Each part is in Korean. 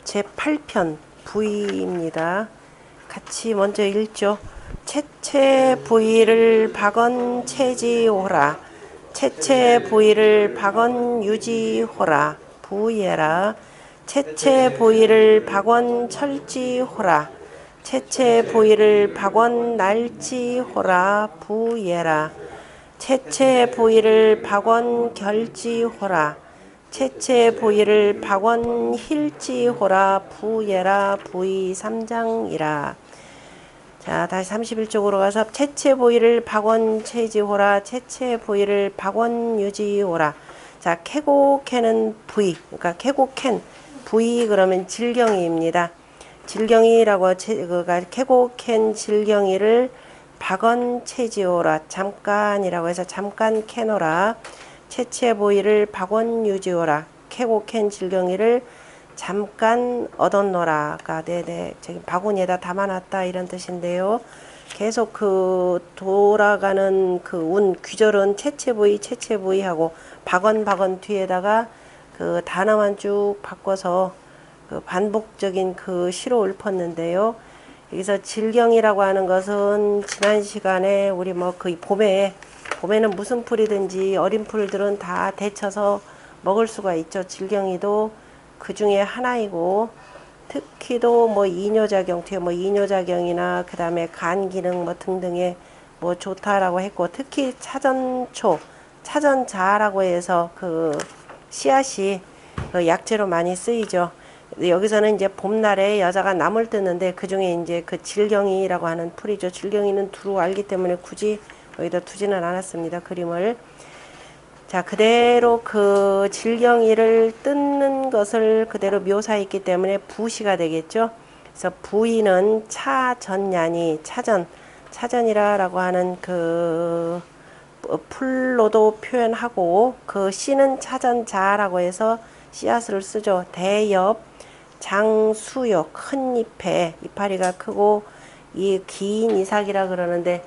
제8편 부의입니다. 같이 먼저 읽죠. 채채 부의를 박언 체지호라. 채채 부의를 박언 유지호라. 부예라. 채채 부의를 박언 철지호라. 채채 부의를 박언 날지호라. 부예라. 채채 부의를 박언 결지호라. 채채 부의를 박원 힐지호라. 부예라. 부의 3장이라. 자, 다시 31쪽으로 가서 채채 부의를 박원 체지호라. 채채 부의를 박원 유지호라. 자, 캐고 캐는 부의, 그러니까 캐고 캔 부의 그러면 질경이입니다. 질경이라고 그가 캐고 캔 질경이를 박원 체지호라. 잠깐이라고 해서 잠깐 캐노라. 채채 부의를 박원 유지호라. 캐고 캔 질경이를 잠깐 얻었노라가 네네 저기 바구니에다 담아놨다 이런 뜻인데요. 계속 그 돌아가는 그 운 귀절은 채채 부의 하고 박원 뒤에다가 그 단어만 쭉 바꿔서 그 반복적인 그 시로 읊었는데요. 여기서 질경이라고 하는 것은 지난 시간에 우리 뭐 그 봄에는 무슨 풀이든지 어린 풀들은 다 데쳐서 먹을 수가 있죠. 질경이도 그 중에 하나이고, 특히도 뭐 이뇨작용, 뒤에 뭐 이뇨작용이나 그 다음에 간 기능 뭐 등등에 뭐 좋다라고 했고, 특히 차전초, 차전자라고 해서 그 씨앗이 그 약재로 많이 쓰이죠. 여기서는 이제 봄날에 여자가 나물 뜨는데 그 중에 이제 그 질경이라고 하는 풀이죠. 질경이는 두루 알기 때문에 굳이 여기다 두지는 않았습니다. 그림을. 자, 그대로 그 질경이를 뜯는 것을 그대로 묘사했기 때문에 부시가 되겠죠. 그래서 부의는 차전야니 차전이라고 하는 그 풀로도 표현하고, 그 씨는 차전자라고 해서 씨앗을 쓰죠. 대엽 장수요, 큰 잎에 이파리가 크고 이 긴 이삭이라 그러는데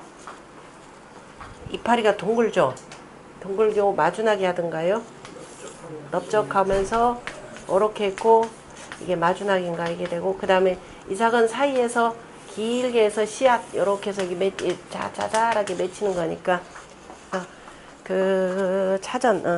이파리가 동글죠. 동글고 마주나게 하던가요? 넓적하면서 이렇게 있고 이게 마주나기인가 이게 되고, 그 다음에 이삭은 사이에서 길게 해서 씨앗 이렇게 해서 자자자하게 맺히는 거니까 그 차전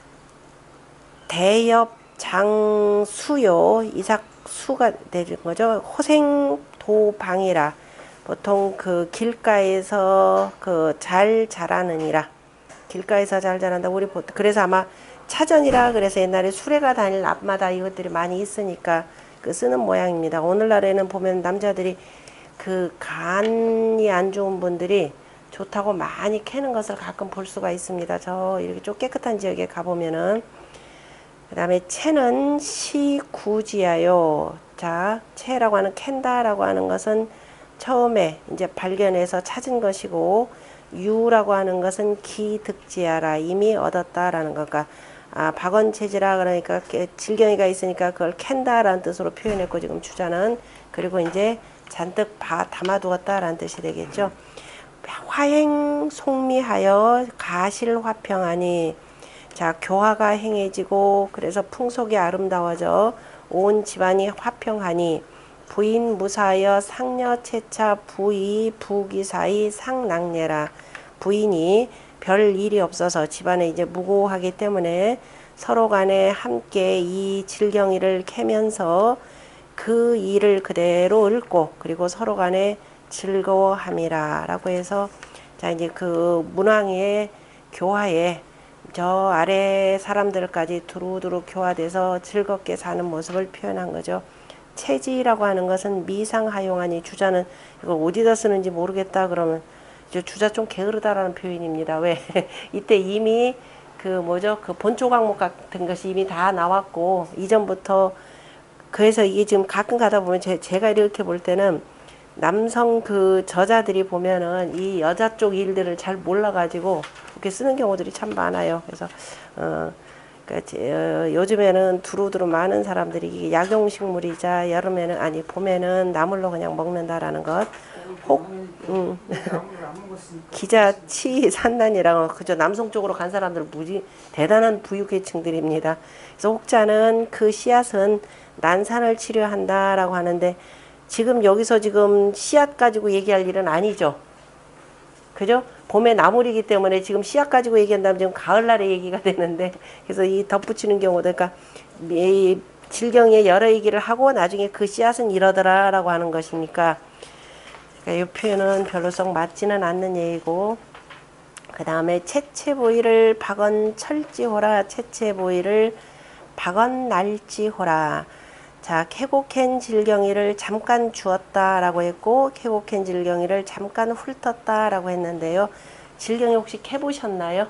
대엽 장수요 이삭 수가 되는 거죠. 호생도방이라 보통 그 길가에서 그 잘 자라느니라. 길가에서 잘 자란다. 우리 보통 그래서 아마 차전이라 그래서 옛날에 수레가 다닐 앞마다 이것들이 많이 있으니까 그 쓰는 모양입니다. 오늘날에는 보면 남자들이 그 간이 안 좋은 분들이 좋다고 많이 캐는 것을 가끔 볼 수가 있습니다. 저 이렇게 좀 깨끗한 지역에 가보면은. 그 다음에 채는 시구지하여. 자, 채라고 하는 캔다라고 하는 것은 처음에 이제 발견해서 찾은 것이고, 유라고 하는 것은 기득지하라. 이미 얻었다라는 것과 박원체지라 그러니까 질경이가 있으니까 그걸 캔다라는 뜻으로 표현했고, 지금 주자는 그리고 이제 잔뜩 담아두었다라는 뜻이 되겠죠. 화행 속미하여 가실화평하니. 자, 교화가 행해지고 그래서 풍속이 아름다워져 온 집안이 화평하니. 부인 무사하여 상녀 채차 부의 부기사의 상낙례라. 부인이 별 일이 없어서 집안에 이제 무고하기 때문에 서로 간에 함께 이 질경이를 캐면서 그 일을 그대로 읊고 그리고 서로 간에 즐거워함이라 라고 해서, 자, 이제 그 문왕의 교화에 저 아래 사람들까지 두루두루 교화돼서 즐겁게 사는 모습을 표현한 거죠. 체지라고 하는 것은 미상하용하니. 주자는 이걸 어디다 쓰는지 모르겠다 그러면 이제 주자 좀 게으르다라는 표현입니다. 왜? 이때 이미 그 뭐죠? 그 본초 과목 같은 것이 이미 다 나왔고 이전부터. 그래서 이게 지금 가끔 가다 보면 제가 이렇게 볼 때는 남성 그 저자들이 보면은 이 여자 쪽 일들을 잘 몰라가지고 이렇게 쓰는 경우들이 참 많아요. 그래서 요즘에는 두루두루 많은 사람들이 이게 약용식물이자 여름에는 아니 봄에는 나물로 그냥 먹는다라는 것. 기자치 산난이라고 그저 남성 쪽으로 간 사람들 무지 대단한 부유계층들입니다. 그래서 혹자는 그 씨앗은 난산을 치료한다라고 하는데 지금 여기서 지금 씨앗 가지고 얘기할 일은 아니죠. 그죠? 봄에 나물이기 때문에 지금 씨앗 가지고 얘기한다면 지금 가을날에 얘기가 되는데 그래서 이 덧붙이는 경우도 그러니까 이 질경의 여러 얘기를 하고 나중에 그 씨앗은 이러더라라고 하는 것이니까 그러니까 이 표현은 별로 썩 맞지는 않는 얘기고 그 다음에 채채보이를 박언 철지호라 채채보이를 박언 날지호라. 자, 캐곡한 질경이를 잠깐 주었다라고 했고 캐곡한 질경이를 잠깐 훑었다라고 했는데요. 질경이 혹시 캐보셨나요?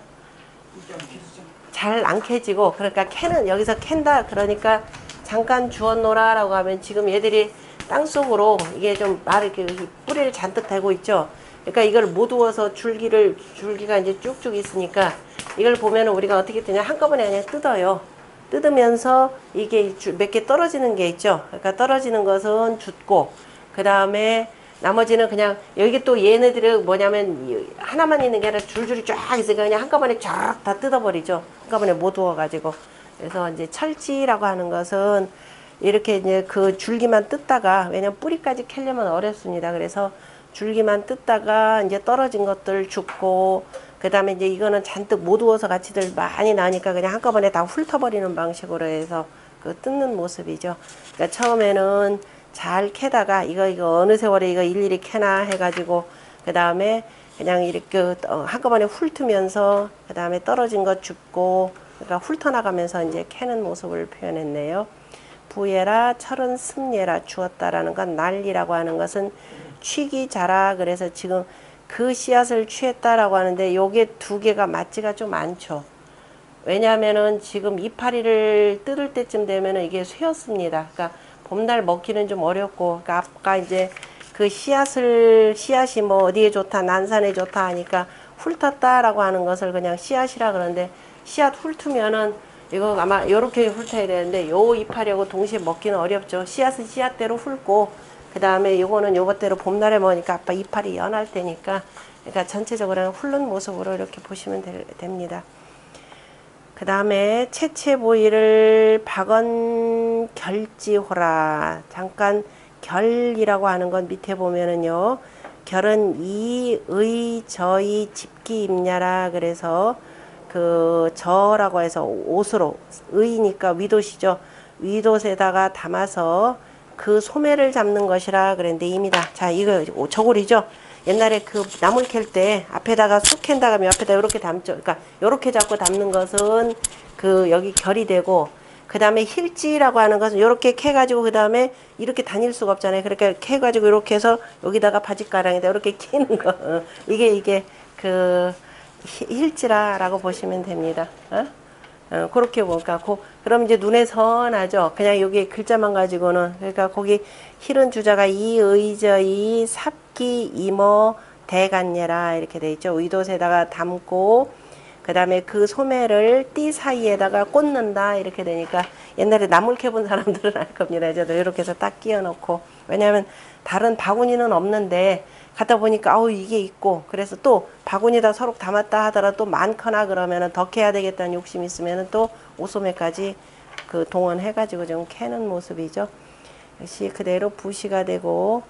잘 안 캐지고 그러니까 캐는 여기서 캔다 그러니까 잠깐 주었노라라고 하면 지금 얘들이 땅속으로 이게 좀 이렇게 뿌리를 잔뜩 대고 있죠. 그러니까 이걸 못 우어서 줄기가 이제 쭉쭉 있으니까 이걸 보면은 우리가 어떻게 뜨냐 한꺼번에 그냥 뜯어요. 뜯으면서 이게 몇 개 떨어지는 게 있죠. 그러니까 떨어지는 것은 죽고 그 다음에 나머지는 그냥 여기 또 얘네들은 뭐냐면 하나만 있는 게 아니라 줄줄이 쫙 있으니까 그냥 한꺼번에 쫙 다 뜯어버리죠. 한꺼번에 못 우어가지고. 그래서 이제 철지라고 하는 것은 이렇게 이제 그 줄기만 뜯다가 왜냐면 뿌리까지 캐려면 어렵습니다. 그래서 줄기만 뜯다가 이제 떨어진 것들 죽고 그 다음에 이제 이거는 잔뜩 못 우어서 같이들 많이 나니까 그냥 한꺼번에 다 훑어버리는 방식으로 해서 그 뜯는 모습이죠. 그러니까 처음에는 잘 캐다가 이거 어느 세월에 이거 일일이 캐나 해가지고 그 다음에 그냥 이렇게 한꺼번에 훑으면서 그 다음에 떨어진 것 줍고 그러니까 훑어나가면서 이제 캐는 모습을 표현했네요. 부예라 철은 습예라 주었다라는 건 난리라고 하는 것은 취기 자라 그래서 지금 그 씨앗을 취했다라고 하는데 요게 두 개가 맞지가 좀 않죠. 왜냐하면은 지금 이파리를 뜯을 때쯤 되면은 이게 쇠였습니다. 그러니까 봄날 먹기는 좀 어렵고 그러니까 아까 이제 그 씨앗이 뭐 어디에 좋다 난산에 좋다 하니까 훑었다라고 하는 것을 그냥 씨앗이라 그러는데 씨앗 훑으면은 이거 아마 요렇게 훑어야 되는데 요 이파리하고 동시에 먹기는 어렵죠. 씨앗은 씨앗대로 훑고 그 다음에 요거는 요것대로 봄날에 먹으니까 아빠 이파리 연할 때니까 그러니까 전체적으로 훑는 모습으로 이렇게 보시면 됩니다. 그 다음에 채채보이를 박언 결지호라. 잠깐 결이라고 하는 건 밑에 보면은요. 결은 이의 저의 집기 임냐라 그래서 그 저라고 해서 옷으로 의니까 위도시죠. 위도에다가 담아서 그 소매를 잡는 것이라 그랬는데 입니다. 자, 이거 저고리죠. 옛날에 그 나물 캘 때 앞에다가 쑥 캔다 하면 옆에다 이렇게 담죠. 그러니까 이렇게 잡고 담는 것은 그 여기 결이 되고 그 다음에 힐지라고 하는 것은 이렇게 캐가지고 그 다음에 이렇게 다닐 수가 없잖아요. 그러니까 캐가지고 이렇게 해서 여기다가 바짓가랑에다 이렇게 끼는 거. 이게 그 힐지라라고 보시면 됩니다. 그렇게 보니까 그럼 이제 눈에 선하죠. 그냥 여기 글자만 가지고는 그러니까 거기 힐은 주자가 이의저이 삽기 이모 대간예라 이렇게 돼 있죠. 의도에다가 담고 그 다음에 그 소매를 띠 사이에다가 꽂는다 이렇게 되니까 옛날에 나물 캐본 사람들은 알 겁니다. 저도 이렇게 해서 딱 끼워 놓고 왜냐하면 다른 바구니는 없는데 가다 보니까 아우 이게 있고 그래서 또 바구니다 서로 담았다 하더라도 또 많거나 그러면은 더 캐야 되겠다는 욕심이 있으면은 또 오소매까지 그 동원해 가지고 좀 캐는 모습이죠. 역시 그대로 부시가 되고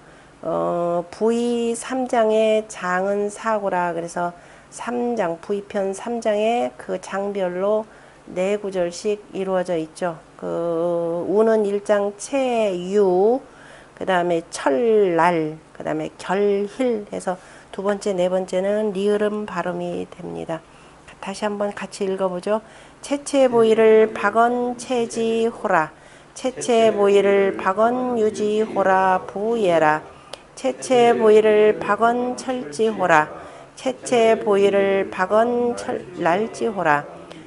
부의 3장의 장은 사고라 그래서 3장 부의편 3장의 그 장별로 4구절씩 이루어져 있죠. 그 우는 1장 채유 그 다음에 철날 그 다음에 결힐 해서 두 번째 네 번째는 리을음 발음이 됩니다. 다시 한번 같이 읽어보죠. 채채보이를 박언 채지호라 채채보이를 박언 유지호라 부예라 채채보이를 박언 철지호라 채채보이를 박언 날지호라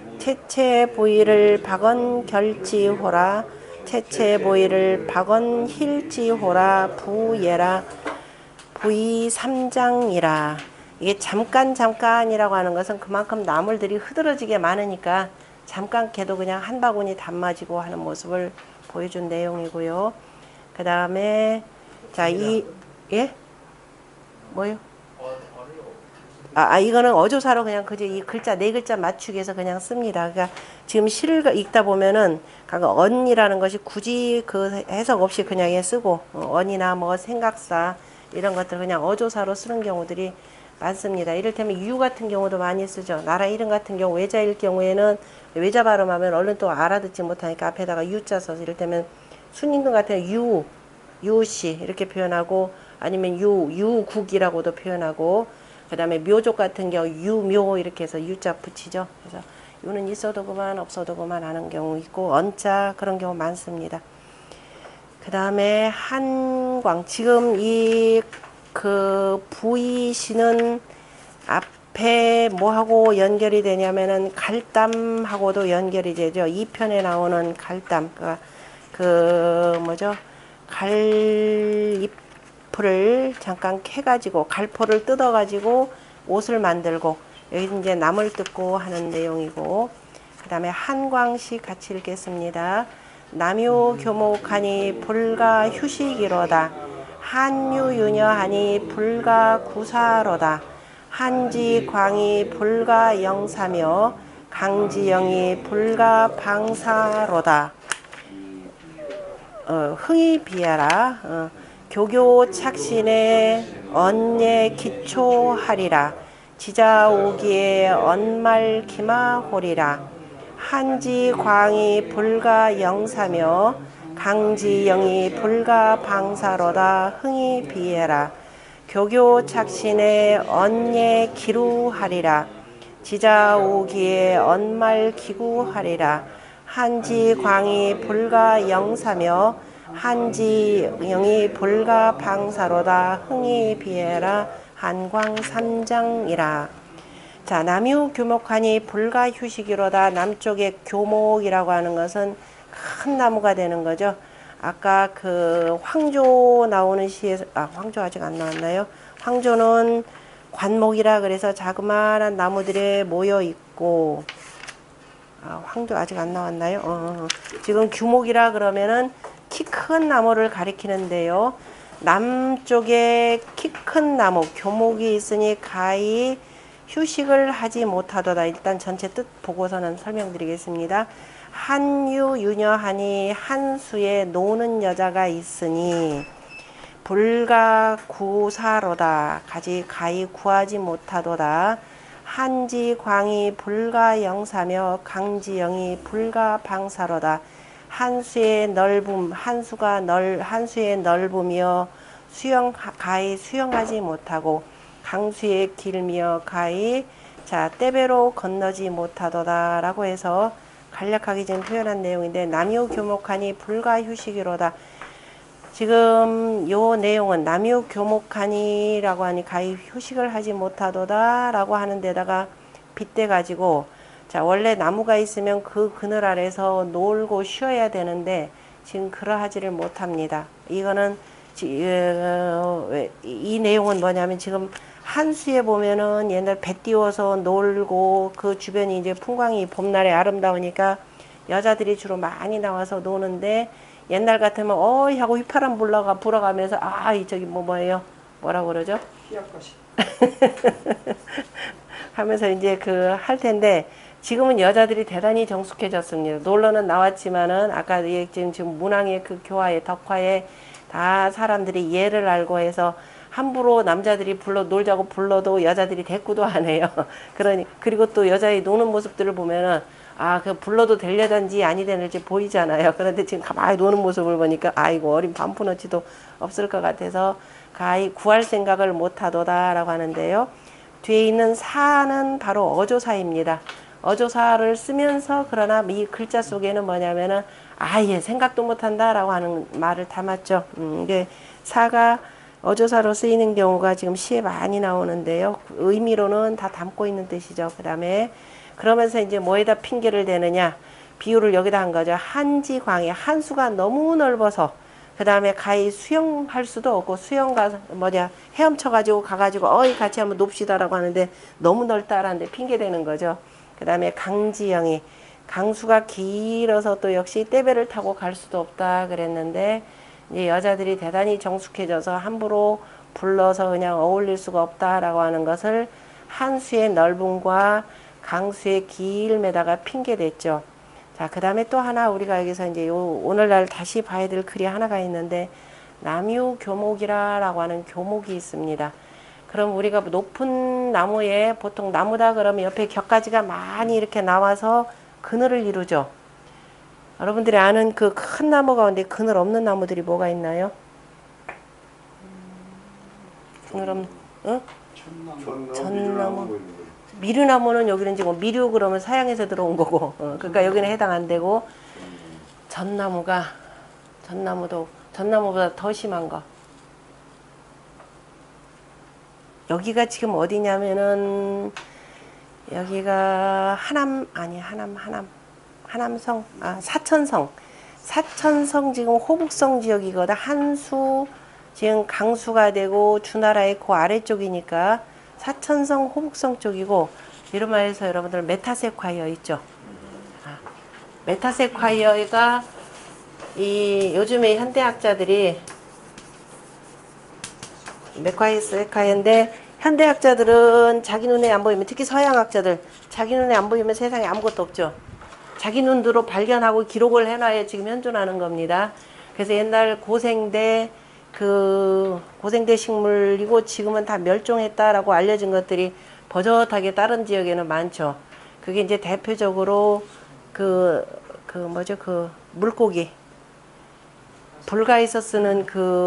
채채보이를 박언 결지호라 채채보이를 박언 힐지호라 부예라 부의 3장이라 이게 잠깐이라고 하는 것은 그만큼 나물들이 흐드러지게 많으니까 잠깐 캐도 그냥 한 바구니 담아지고 하는 모습을 보여준 내용이고요. 그 다음에 자 예? 뭐요? 이거는 어조사로 그냥 그저 이 글자 네 글자 맞추기 위해서 그냥 씁니다. 그러니까 지금 시를 읽다 보면은 언이라는 것이 굳이 그 해석 없이 그냥 쓰고 언이나 뭐 생각사 이런 것들 그냥 어조사로 쓰는 경우들이 많습니다. 이를테면 유 같은 경우도 많이 쓰죠. 나라 이름 같은 경우 외자일 경우에는 외자 발음하면 얼른 또 알아듣지 못하니까 앞에다가 유자 써서 이를테면 순임금 같은 경우 유씨 이렇게 표현하고 아니면 유국이라고도 표현하고 그 다음에 묘족 같은 경우 유묘 이렇게 해서 유자 붙이죠. 그래서 유는 있어도 그만 없어도 그만 하는 경우 있고 언자 그런 경우 많습니다. 그 다음에 한광 지금 이 그 부이시는 앞에 뭐하고 연결이 되냐면은 갈담하고도 연결이 되죠. 2편에 나오는 갈담 그 뭐죠 갈잎을 잠깐 캐가지고 갈포를 뜯어가지고 옷을 만들고 여기 이제 나물 뜯고 하는 내용이고 그 다음에 한광시 같이 읽겠습니다. 남유교목하니 불가 휴식이로다. 한유유녀하니 불가 구사로다. 한지광이 불가 영사며 강지영이 불가 방사로다. 흥이 비하라. 교교 착신에 언예 기초하리라. 지자오기에 언말 기마호리라. 한지광이 불가 영사며 강지영이 불가 방사로다. 흥이 비해라. 교교 착신에 언예 기루하리라. 지자오기에 언말 기구하리라. 한지광이 불가 영사며 한지영이 불가 방사로다. 흥이 비해라. 한광삼장이라. 자, 남유 교목하니 불가 휴식이로다. 남쪽의 교목이라고 하는 것은 큰 나무가 되는 거죠. 아까 그 황조 나오는 시에서 황조 아직 안 나왔나요? 황조는 관목이라 그래서 자그마한 나무들이 모여 있고 황조 아직 안 나왔나요? 지금 규목이라 그러면은 키 큰 나무를 가리키는데요. 남쪽에 키 큰 나무 교목이 있으니 가히 휴식을 하지 못하도다. 일단 전체 뜻 보고서는 설명드리겠습니다. 한유 유녀하니 한수에 노는 여자가 있으니 불가 구사로다. 가히 구하지 못하도다. 한지광이 불가 영사며 강지영이 불가 방사로다. 한수의 넓음 한수의 넓으며 가히 수영하지 못하고 강수의 길며 가히 떼배로 건너지 못하도다 라고 해서 간략하게 지금 표현한 내용인데 남유교목하니 불가 휴식이로다. 지금 요 내용은 남유교목하니라고 하니 가히 휴식을 하지 못하도다 라고 하는 데다가 빗대 가지고 원래 나무가 있으면 그 그늘 아래서 놀고 쉬어야 되는데 지금 그러하지를 못합니다. 이거는 이 내용은 뭐냐면 지금 한수에 보면은 옛날 배 띄워서 놀고 그 주변이 이제 풍광이 봄날에 아름다우니까 여자들이 주로 많이 나와서 노는데 옛날 같으면 어이 하고 휘파람 불어가면서 저기 뭐예요? 뭐라고 그러죠? 희약것이 하면서 이제 할 텐데 지금은 여자들이 대단히 정숙해졌습니다. 놀러는 나왔지만은 아까 지금 문항의 그 교화에 덕화에 다 사람들이 예를 알고 해서 함부로 남자들이 놀자고 불러도 여자들이 대꾸도 안 해요. 그리고 또 여자의 노는 모습들을 보면은 그 불러도 될 여잔지 아니 되는지 보이잖아요. 그런데 지금 가만히 노는 모습을 보니까 아이고 어린 반푼어치도 없을 것 같아서 가히 구할 생각을 못하도다라고 하는데요. 뒤에 있는 사는 바로 어조사입니다. 어조사를 쓰면서 그러나 이 글자 속에는 뭐냐면은 아예 생각도 못한다라고 하는 말을 담았죠. 이게 사가 어조사로 쓰이는 경우가 지금 시에 많이 나오는데요. 의미로는 다 담고 있는 뜻이죠. 그 다음에 그러면서 이제 뭐에다 핑계를 대느냐 비유를 여기다 한 거죠. 한지광이 한수가 너무 넓어서 그 다음에 가히 수영할 수도 없고 헤엄쳐 가지고 가가지고 같이 한번 놉시다라고 하는데 너무 넓다라는데 핑계 대는 거죠. 그 다음에 강지영이 강수가 길어서 또 역시 떼배를 타고 갈 수도 없다 그랬는데 이제 여자들이 대단히 정숙해져서 함부로 불러서 그냥 어울릴 수가 없다라고 하는 것을 한수의 넓음과 강수의 길매다가 핑계됐죠. 자, 그 다음에 또 하나 우리가 여기서 이제 오늘날 다시 봐야 될 글이 하나가 있는데, 남유교목이라고 하는 교목이 있습니다. 그럼 우리가 높은 나무에 보통 나무다 그러면 옆에 격가지가 많이 이렇게 나와서 그늘을 이루죠. 여러분들이 아는 그 큰 나무 가운데 그늘 없는 나무들이 뭐가 있나요? 그늘 없는, 응? 전나무. 미류나무는 여기는 지금 미류 그러면 서양에서 들어온 거고, 그러니까 여기는 해당 안 되고, 전나무보다 더 심한 거. 여기가 지금 어디냐면은, 여기가 사천성 지금 호북성 지역이거든. 한수, 지금 강수가 되고, 주나라의 그 아래쪽이니까, 사천성 호북성 쪽이고, 이름하여서 여러분들 메타세콰이어 있죠. 메타세콰이어가 요즘에 현대학자들이 메타세콰이어인데, 현대학자들은 자기 눈에 안 보이면, 특히 서양학자들 자기 눈에 안 보이면 세상에 아무것도 없죠. 자기 눈으로 발견하고 기록을 해놔야 지금 현존하는 겁니다. 그래서 옛날 고생대 식물이고 지금은 다 멸종했다라고 알려진 것들이 버젓하게 다른 지역에는 많죠. 그게 이제 대표적으로 물고기. 불가에서 쓰는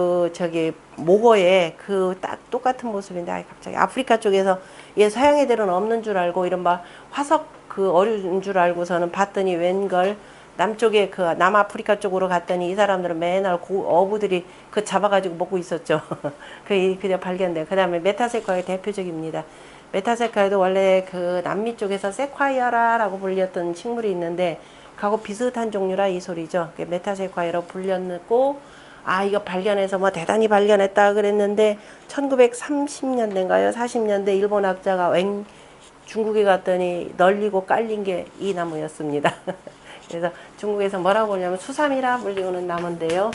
목어에 딱 똑같은 모습인데, 갑자기 아프리카 쪽에서 서양 애들은 없는 줄 알고 이른바 화석 어류인 줄 알고서는 봤더니 웬걸 남쪽에 남아프리카 쪽으로 갔더니 이 사람들은 맨날 어부들이 잡아가지고 먹고 있었죠. 그냥 발견돼요. 그 다음에 메타세콰이어 대표적입니다. 메타세콰이어도 원래 남미 쪽에서 세콰이어라고 불렸던 식물이 있는데, 그하고 비슷한 종류라 이 소리죠. 메타세콰이어로 불렸고, 이거 발견해서 대단히 발견했다 그랬는데, 1930년대인가요? 40년대 일본 학자가 중국에 갔더니 널리고 깔린 게 이 나무였습니다. 그래서 중국에서 뭐라고 부르냐면 수삼이라 불리우는 나무인데요.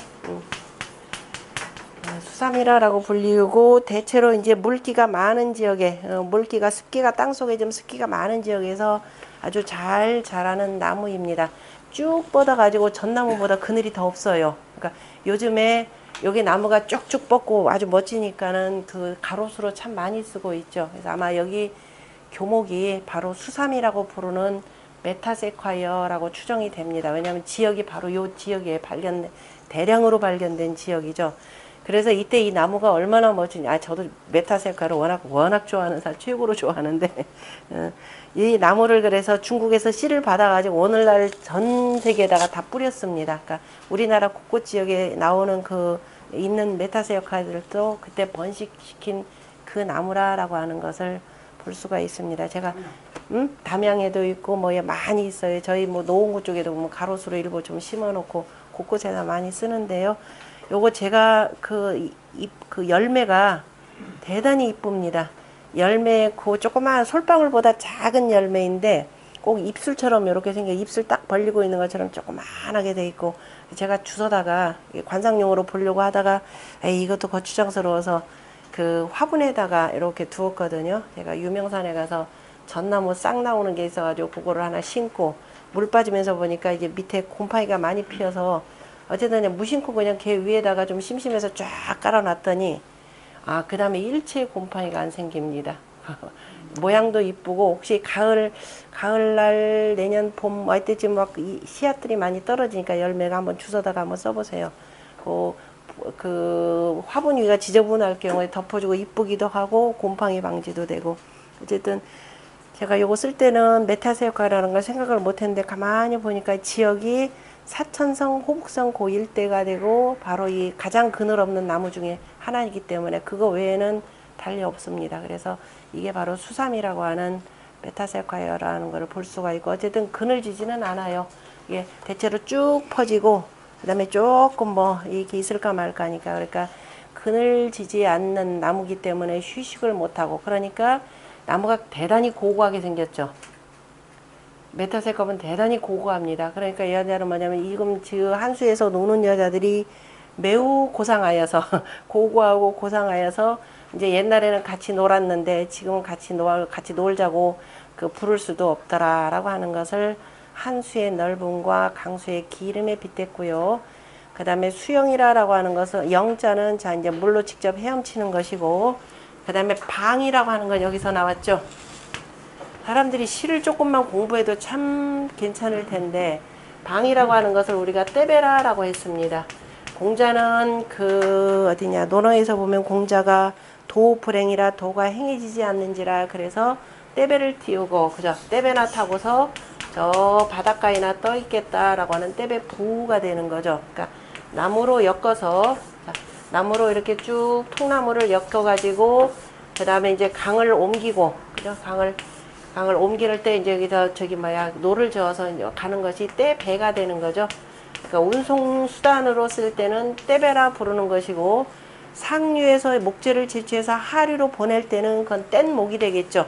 수삼이라라고 불리우고, 대체로 이제 물기가 많은 지역에, 습기가 땅속에 좀 습기가 많은 지역에서 아주 잘 자라는 나무입니다. 쭉 뻗어가지고 전나무보다 그늘이 더 없어요. 그러니까 요즘에 여기 나무가 쭉쭉 뻗고 아주 멋지니까는 가로수로 참 많이 쓰고 있죠. 그래서 아마 여기 교목이 바로 수삼이라고 부르는 메타세콰이어라고 추정이 됩니다. 왜냐하면 지역이 바로 이 지역에 대량으로 발견된 지역이죠. 그래서 이때 이 나무가 얼마나 멋지냐. 저도 메타세콰이어를 워낙 좋아하는 최고로 좋아하는데, 이 나무를 그래서 중국에서 씨를 받아가지고 오늘날 전 세계에다가 다 뿌렸습니다. 그러니까 우리나라 곳곳 지역에 나오는 있는 메타세콰이어들도 그때 번식시킨 그 나무라라고 하는 것을 볼 수가 있습니다. 제가 담양에도 있고 많이 있어요. 저희 노원구 쪽에도 보면 가로수로 일부 좀 심어놓고 곳곳에다 많이 쓰는데요. 요거 제가 열매가 대단히 이쁩니다. 열매 조그마한 솔방울보다 작은 열매인데 꼭 입술처럼 이렇게 생겨, 입술 딱 벌리고 있는 것처럼 조그만하게 돼 있고, 제가 주워다가 관상용으로 보려고 하다가 이것도 거추장스러워서 화분에다가 이렇게 두었거든요. 제가 유명산에 가서 전나무 싹 나오는 게 있어가지고 그거를 하나 심고, 물 빠지면서 보니까 이제 밑에 곰팡이가 많이 피어서 어쨌든 무심코 그냥 걔 위에다가 좀 심심해서 쫙 깔아놨더니, 그 다음에 일체 곰팡이가 안 생깁니다. 모양도 이쁘고, 혹시 가을날 내년 봄 할 때쯤 씨앗들이 많이 떨어지니까 열매가 한번 주워다가 한번 써보세요. 화분 위가 지저분할 경우에 덮어주고 이쁘기도 하고 곰팡이 방지도 되고. 어쨌든 제가 요거 쓸 때는 메타세콰이어라는 걸 생각을 못했는데, 가만히 보니까 지역이 사천성 호북성 고 일대가 되고 바로 이 가장 그늘 없는 나무 중에 하나이기 때문에 그거 외에는 달리 없습니다. 그래서 이게 바로 수삼이라고 하는 메타세콰이어라는 걸 볼 수가 있고, 어쨌든 그늘지지는 않아요. 이게 대체로 쭉 퍼지고 그 다음에 조금 이게 있을까 말까 하니까, 그러니까 그늘지지 않는 나무기 때문에 휴식을 못하고, 그러니까 나무가 대단히 고고하게 생겼죠. 메타세컵은 대단히 고고합니다. 그러니까 이 여자는 뭐냐면, 지금 한수에서 노는 여자들이 매우 고상하여서 고고하고 고상하여서 이제 옛날에는 같이 놀았는데 지금은 같이 놀자고 그 부를 수도 없더라라고 하는 것을 한수의 넓음과 강수의 기름에 빗댔고요. 그 다음에 수영이라고 하는 것은 영자는 자 이제 물로 직접 헤엄치는 것이고, 그 다음에 방이라고 하는 건 여기서 나왔죠. 사람들이 시를 조금만 공부해도 참 괜찮을 텐데, 방이라고 하는 것을 우리가 떼베라라고 했습니다. 공자는 그 어디냐 논어에서 보면 공자가 도불행이라 도가 행해지지 않는지라, 그래서 떼배를 띄우고 그죠, 떼배나 타고서 저 바닷가에나 떠 있겠다라고 하는 떼배 부가 되는 거죠. 그러니까 나무로 엮어서, 나무로 이렇게 쭉 통나무를 엮어 가지고 그 다음에 이제 강을 옮기고, 그죠, 강을 옮길 때 이제 여기서 저기 뭐야 노를 저어서 가는 것이 떼배가 되는 거죠. 그러니까 운송 수단으로 쓸 때는 떼배라 부르는 것이고, 상류에서 목재를 채취해서 하류로 보낼 때는 그건 뗀목이 되겠죠.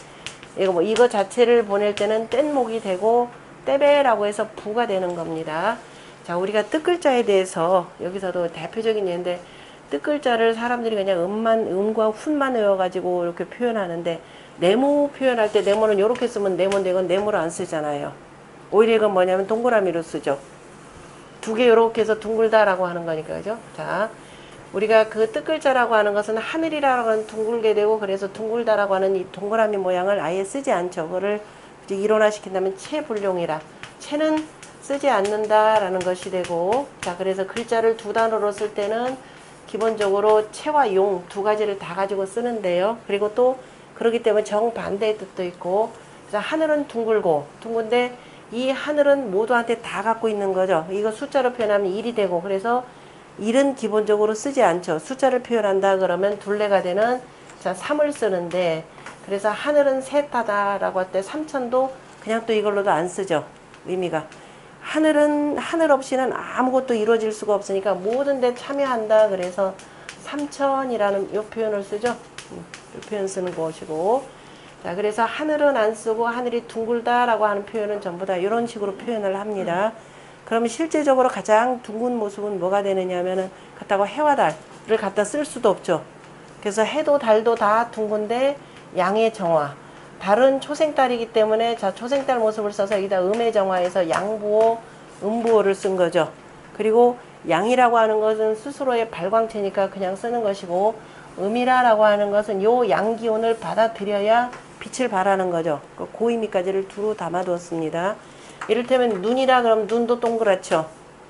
이거 자체를 보낼 때는 뗀목이 되고 떼배라고 해서 부가 되는 겁니다. 자, 우리가 뜻글자에 대해서 여기서도 대표적인 예인데, 뜻글자를 사람들이 그냥 음과 훈만 외워가지고 이렇게 표현하는데, 네모 표현할 때 네모는 이렇게 쓰면 네모인데 이건 네모로 안 쓰잖아요. 오히려 이건 뭐냐면 동그라미로 쓰죠. 두 개 이렇게 해서 둥글다라고 하는 거니까, 그죠? 자, 우리가 그 뜻글자라고 하는 것은 하늘이라고 하는 둥글게 되고, 그래서 둥글다라고 하는 이 동그라미 모양을 아예 쓰지 않죠. 그거를 일원화시킨다면 체불용이라, 체는 쓰지 않는다라는 것이 되고, 자, 그래서 글자를 두 단어로 쓸 때는 기본적으로 체와 용 두 가지를 다 가지고 쓰는데요. 그리고 또 그렇기 때문에 정반대의 뜻도 있고, 그래서 하늘은 둥글고 둥근데 이 하늘은 모두한테 다 갖고 있는 거죠. 이거 숫자로 표현하면 1이 되고, 그래서 1은 기본적으로 쓰지 않죠. 숫자를 표현한다 그러면 둘레가 되는, 자, 3을 쓰는데, 그래서 하늘은 셋하다라고 할 때 삼천도 그냥 또 이걸로도 안 쓰죠. 의미가. 하늘은 하늘 없이는 아무것도 이루어질 수가 없으니까 모든 데 참여한다. 그래서 삼천이라는 요 표현을 쓰죠. 요 표현 쓰는 것이고, 자, 그래서 하늘은 안 쓰고 하늘이 둥글다라고 하는 표현은 전부 다 이런 식으로 표현을 합니다. 그러면 실제적으로 가장 둥근 모습은 뭐가 되느냐 하면은, 갖다가 해와 달을 갖다 쓸 수도 없죠. 그래서 해도 달도 다 둥근데 양의 정화. 달은 초생달이기 때문에, 자, 초생달 모습을 써서 여기다 음의 정화해서 양부호, 음부호를 쓴 거죠. 그리고 양이라고 하는 것은 스스로의 발광체니까 그냥 쓰는 것이고, 음이라고 하는 것은 요 양기온을 받아들여야 빛을 발하는 거죠. 그 고의미까지를 두루 담아두었습니다. 이를테면 눈이라 그러면 눈도 동그랗죠.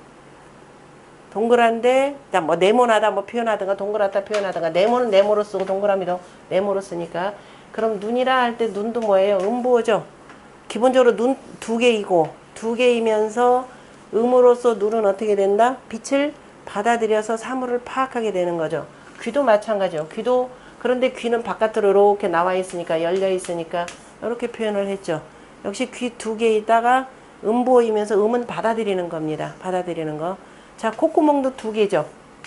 동그란데, 뭐 네모나다 뭐 표현하든가 동그랗다 표현하든가, 네모는 네모로 쓰고 동그라미도 네모로 쓰니까, 그럼 눈이라 할 때 눈도 뭐예요? 음부호죠. 기본적으로 눈 두 개이고, 두 개이면서 음으로써 눈은 어떻게 된다? 빛을 받아들여서 사물을 파악하게 되는 거죠. 귀도 마찬가지요. 귀도, 그런데 귀는 바깥으로 이렇게 나와 있으니까, 열려 있으니까 이렇게 표현을 했죠. 역시 귀 두 개에다가 음부호이면서 음은 받아들이는 겁니다. 받아들이는 거. 자, 콧구멍도 두 개죠.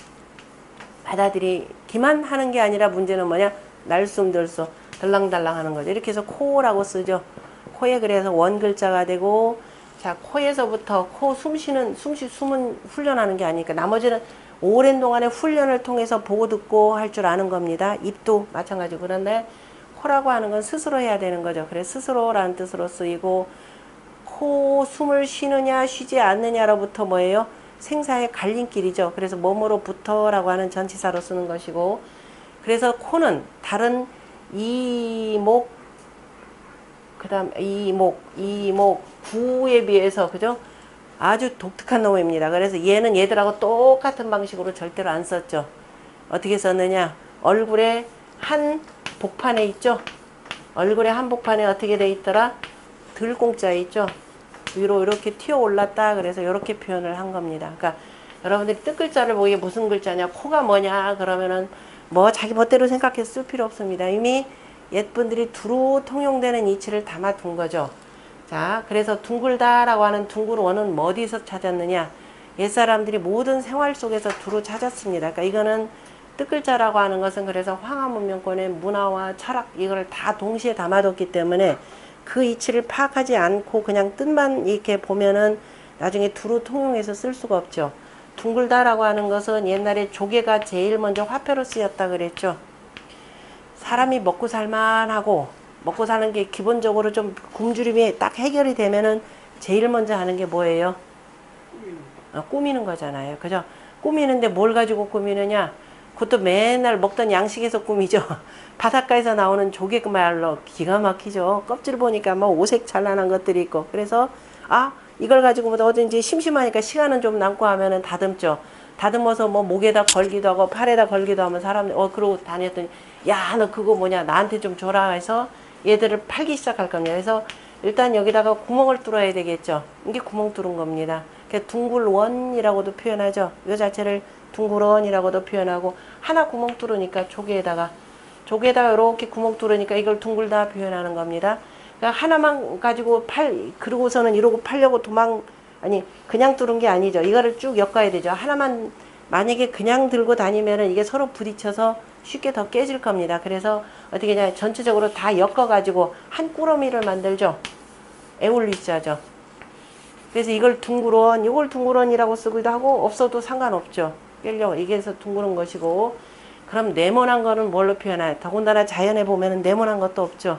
받아들이기만 하는 게 아니라 문제는 뭐냐? 날숨들숨 덜랑덜랑 하는 거죠. 이렇게 해서 코라고 쓰죠. 코에 그래서 원글자가 되고, 자, 코에서부터 코 숨은 훈련하는 게 아니니까, 나머지는 오랜 동안의 훈련을 통해서 보고 듣고 할 줄 아는 겁니다. 입도 마찬가지고. 그런데 코라고 하는 건 스스로 해야 되는 거죠. 그래서 스스로라는 뜻으로 쓰이고, 코 숨을 쉬느냐 쉬지 않느냐로부터 뭐예요? 생사의 갈림길이죠. 그래서 몸으로부터라고 하는 전치사로 쓰는 것이고, 그래서 코는 다른 이목, 그 다음 이목, 구에 비해서, 그죠? 아주 독특한 놈입니다. 그래서 얘는 얘들하고 똑같은 방식으로 절대로 안 썼죠. 어떻게 썼느냐? 얼굴에 한 복판에 있죠? 얼굴에 한 복판에 어떻게 돼 있더라? 들공자에 있죠? 위로 이렇게 튀어 올랐다. 그래서 이렇게 표현을 한 겁니다. 그러니까 여러분들이 뜻글자를 보기에 무슨 글자냐, 코가 뭐냐 그러면은 뭐 자기 멋대로 생각해서 쓸 필요 없습니다. 이미 옛분들이 두루 통용되는 이치를 담아둔 거죠. 자, 그래서 둥글다라고 하는 둥글원은 어디서 찾았느냐? 옛사람들이 모든 생활 속에서 두루 찾았습니다. 그러니까 이거는 뜻글자라고 하는 것은, 그래서 황하문명권의 문화와 철학 이걸 다 동시에 담아뒀기 때문에 그 이치를 파악하지 않고 그냥 뜻만 이렇게 보면은 나중에 두루 통용해서 쓸 수가 없죠. 둥글다라고 하는 것은 옛날에 조개가 제일 먼저 화폐로 쓰였다 그랬죠. 사람이 먹고 살만하고 먹고 사는 게 기본적으로 좀 굶주림이 딱 해결이 되면은 제일 먼저 하는 게 뭐예요? 꾸미는 거잖아요. 그죠? 꾸미는데 뭘 가지고 꾸미느냐? 그것도 맨날 먹던 양식에서 꾸미죠. 바닷가에서 나오는 조개 말로 기가 막히죠. 껍질 보니까 뭐 오색 찬란한 것들이 있고. 그래서 이걸 가지고 뭐 어딘지 심심하니까 시간은 좀 남고 하면은 다듬죠. 다듬어서 뭐 목에다 걸기도 하고 팔에다 걸기도 하면 사람들 그러고 다녔더니 야 너 그거 뭐냐 나한테 좀 줘라 해서 얘들을 팔기 시작할 겁니다. 그래서 일단 여기다가 구멍을 뚫어야 되겠죠. 이게 구멍 뚫은 겁니다. 둥글원이라고도 표현하죠. 이 자체를 둥글원이라고도 표현하고 하나 구멍 뚫으니까 조개에다가 이렇게 구멍 뚫으니까 이걸 둥글다 표현하는 겁니다. 그러니까 하나만 가지고 그러고서는 이러고 팔려고 그냥 뚫은 게 아니죠. 이거를 쭉 엮어야 되죠. 하나만 만약에 그냥 들고 다니면은 이게 서로 부딪혀서 쉽게 더 깨질 겁니다. 그래서 어떻게 하냐 전체적으로 다 엮어 가지고 한 꾸러미를 만들죠. 에올리자죠. 그래서 이걸 둥그런이라고 쓰기도 하고 없어도 상관없죠. 깨려고 이게 해서 둥그런 것이고 그럼 네모난 거는 뭘로 표현해요? 더군다나 자연에 보면은 네모난 것도 없죠.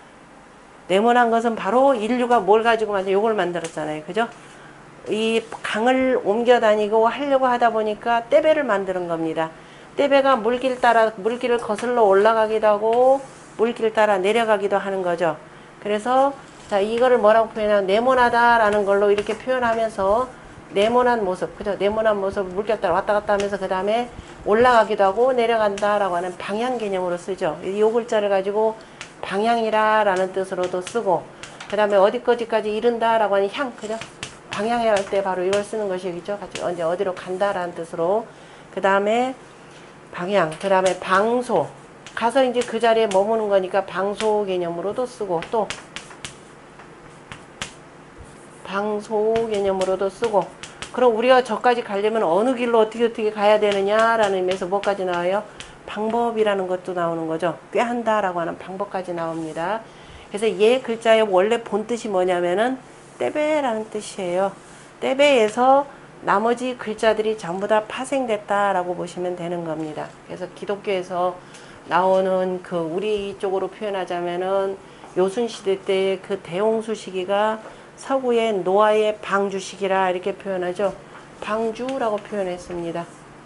네모난 것은 바로 인류가 뭘 가지고 요걸 만들었잖아요. 그죠? 이 강을 옮겨 다니고 하려고 하다 보니까 떼배를 만드는 겁니다. 떼배가 물길을 거슬러 올라가기도 하고 물길 따라 내려가기도 하는 거죠. 그래서 자 이거를 뭐라고 표현하면 네모나다라는 걸로 이렇게 표현하면서 네모난 모습, 그죠? 네모난 모습 물길 따라 왔다 갔다 하면서 그 다음에 올라가기도 하고 내려간다라고 하는 방향 개념으로 쓰죠. 이 글자를 가지고 방향이라라는 뜻으로도 쓰고 그 다음에 어디까지 이른다라고 하는 그죠? 방향을 할 때 바로 이걸 쓰는 것이겠죠. 언제 어디로 간다라는 뜻으로 그 다음에 방향, 그 다음에 방소 가서 이제 그 자리에 머무는 거니까 방소 개념으로도 쓰고 또 방소 개념으로도 쓰고 그럼 우리가 저까지 가려면 어느 길로 어떻게 가야 되느냐라는 의미에서 뭐까지 나와요? 방법이라는 것도 나오는 거죠. 꾀한다라고 하는 방법까지 나옵니다. 그래서 얘 글자의 원래 본 뜻이 뭐냐면은 떼배라는 뜻이에요. 떼배에서 나머지 글자들이 전부 다 파생됐다라고 보시면 되는 겁니다. 그래서 기독교에서 나오는 우리 쪽으로 표현하자면은 요순시대 때 그 대홍수 시기가 서구의 노아의 방주 시기라 이렇게 표현하죠. 방주라고 표현했습니다.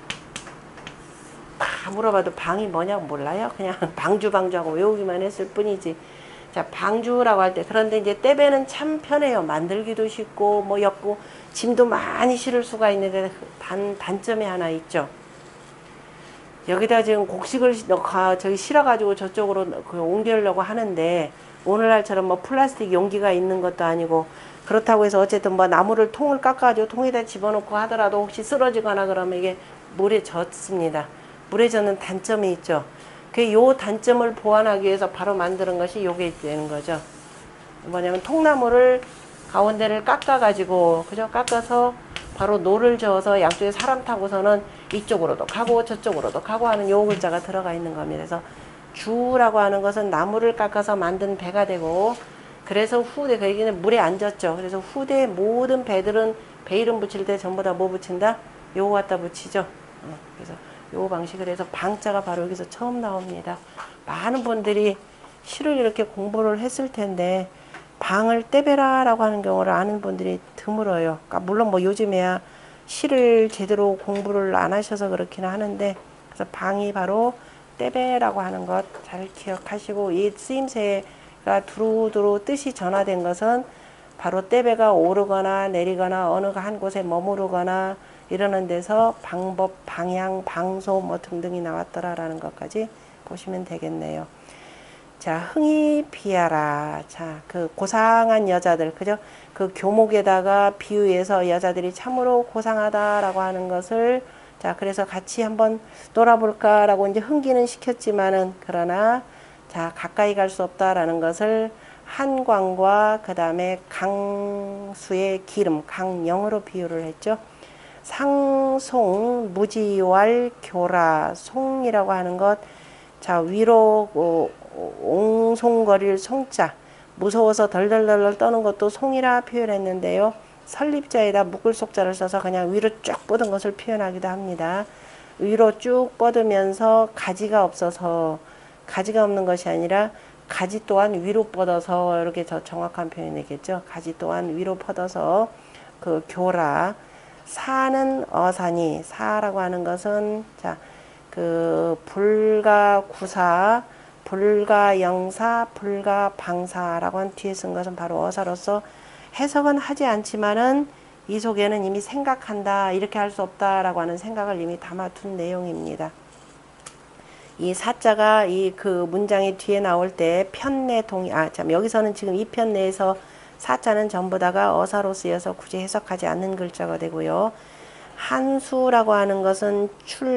다 물어봐도 방이 뭐냐고 몰라요. 그냥 방주하고 외우기만 했을 뿐이지. 자, 방주라고 할 때 그런데 이제 떼배는 참 편해요. 만들기도 쉽고 뭐 엮고 짐도 많이 실을 수가 있는데 단점이 하나 있죠. 여기다 지금 곡식을 저기 실어가지고 저쪽으로 옮기려고 하는데 오늘날처럼 뭐 플라스틱 용기가 있는 것도 아니고 그렇다고 해서 어쨌든 뭐 나무를 통을 깎아가지고 통에다 집어넣고 하더라도 혹시 쓰러지거나 그러면 이게 물에 젖습니다. 물에 젖는 단점이 있죠. 요 단점을 보완하기 위해서 바로 만드는 것이 요게 되는 거죠. 뭐냐면 통나무를 가운데를 깎아가지고 그죠? 깎아서 바로 노를 저어서 양쪽에 사람 타고서는 이쪽으로도 가고 저쪽으로도 가고 하는 요 글자가 들어가 있는 겁니다. 그래서 주라고 하는 것은 나무를 깎아서 만든 배가 되고 그래서 후대 여기는 물에 안 젖죠. 그래서 후대 모든 배들은 배 이름 붙일 때 전부 다 뭐 붙인다? 요거 갖다 붙이죠. 그래서 요 방식을 해서 방자가 바로 여기서 처음 나옵니다. 많은 분들이 시를 이렇게 공부를 했을 텐데 방을 떼배라라고 하는 경우를 아는 분들이 드물어요. 그러니까 물론 뭐 요즘에야 시를 제대로 공부를 안 하셔서 그렇긴 하는데 그래서 방이 바로 떼배라고 하는 것 잘 기억하시고 이 쓰임새가 두루두루 뜻이 전화된 것은 바로 떼배가 오르거나 내리거나 어느 한 곳에 머무르거나 이러는 데서 방법, 방향, 방소 뭐 등등이 나왔더라라는 것까지 보시면 되겠네요. 자, 흥이 비하라. 자, 고상한 여자들, 그죠? 교목에다가 비유해서 여자들이 참으로 고상하다라고 하는 것을 자, 그래서 같이 한번 놀아볼까라고 이제 흥기는 시켰지만은 그러나 자, 가까이 갈 수 없다라는 것을 한광과 그 다음에 강수의 기름, 강령으로 비유를 했죠. 상송, 무지왈, 교라, 송이라고 하는 것, 자, 위로 옹송거릴 송자, 무서워서 덜덜덜 떠는 것도 송이라 표현했는데요. 설립자에다 묶을 속자를 써서 그냥 위로 쭉 뻗은 것을 표현하기도 합니다. 위로 쭉 뻗으면서 가지가 없어서 가지가 없는 것이 아니라 가지 또한 위로 뻗어서 이렇게 더 정확한 표현이겠죠. 가지 또한 위로 뻗어서 그 교라. 사는 어사니, 사라고 하는 것은 자, 그 불가구사, 불가영사, 불가방사라고 한 뒤에 쓴 것은 바로 어사로서 해석은 하지 않지만은 이 속에는 이미 생각한다, 이렇게 할 수 없다라고 하는 생각을 이미 담아둔 내용입니다. 이 사자가 이 그 문장의 뒤에 나올 때 편내 동의, 참 여기서는 지금 이 편 내에서 사자는 전부 다가 어사로 쓰여서 굳이 해석하지 않는 글자가 되고요. 한수라고 하는 것은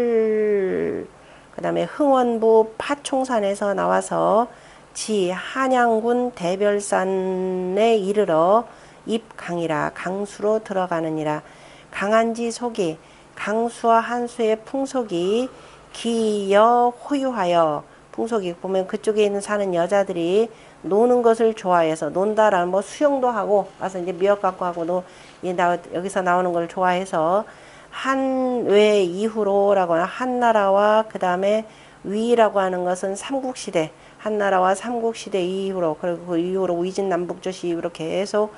그 다음에 흥원부 파총산에서 나와서 지 한양군 대별산에 이르러 입강이라 강수로 들어가느니라. 강한지 속이 강수와 한수의 풍속이 기여 호유하여, 풍속이 보면 그쪽에 있는 사는 여자들이 노는 것을 좋아해서, 논다라는 뭐 수영도 하고 와서 이제 미역 갖고 하고 여기서 나오는 걸 좋아해서 한외 이후로라고 하는 한나라와 그 다음에 위라고 하는 것은 삼국시대, 한나라와 삼국시대 이후로, 그리고 그 이후로 위진남북조시 이후로 계속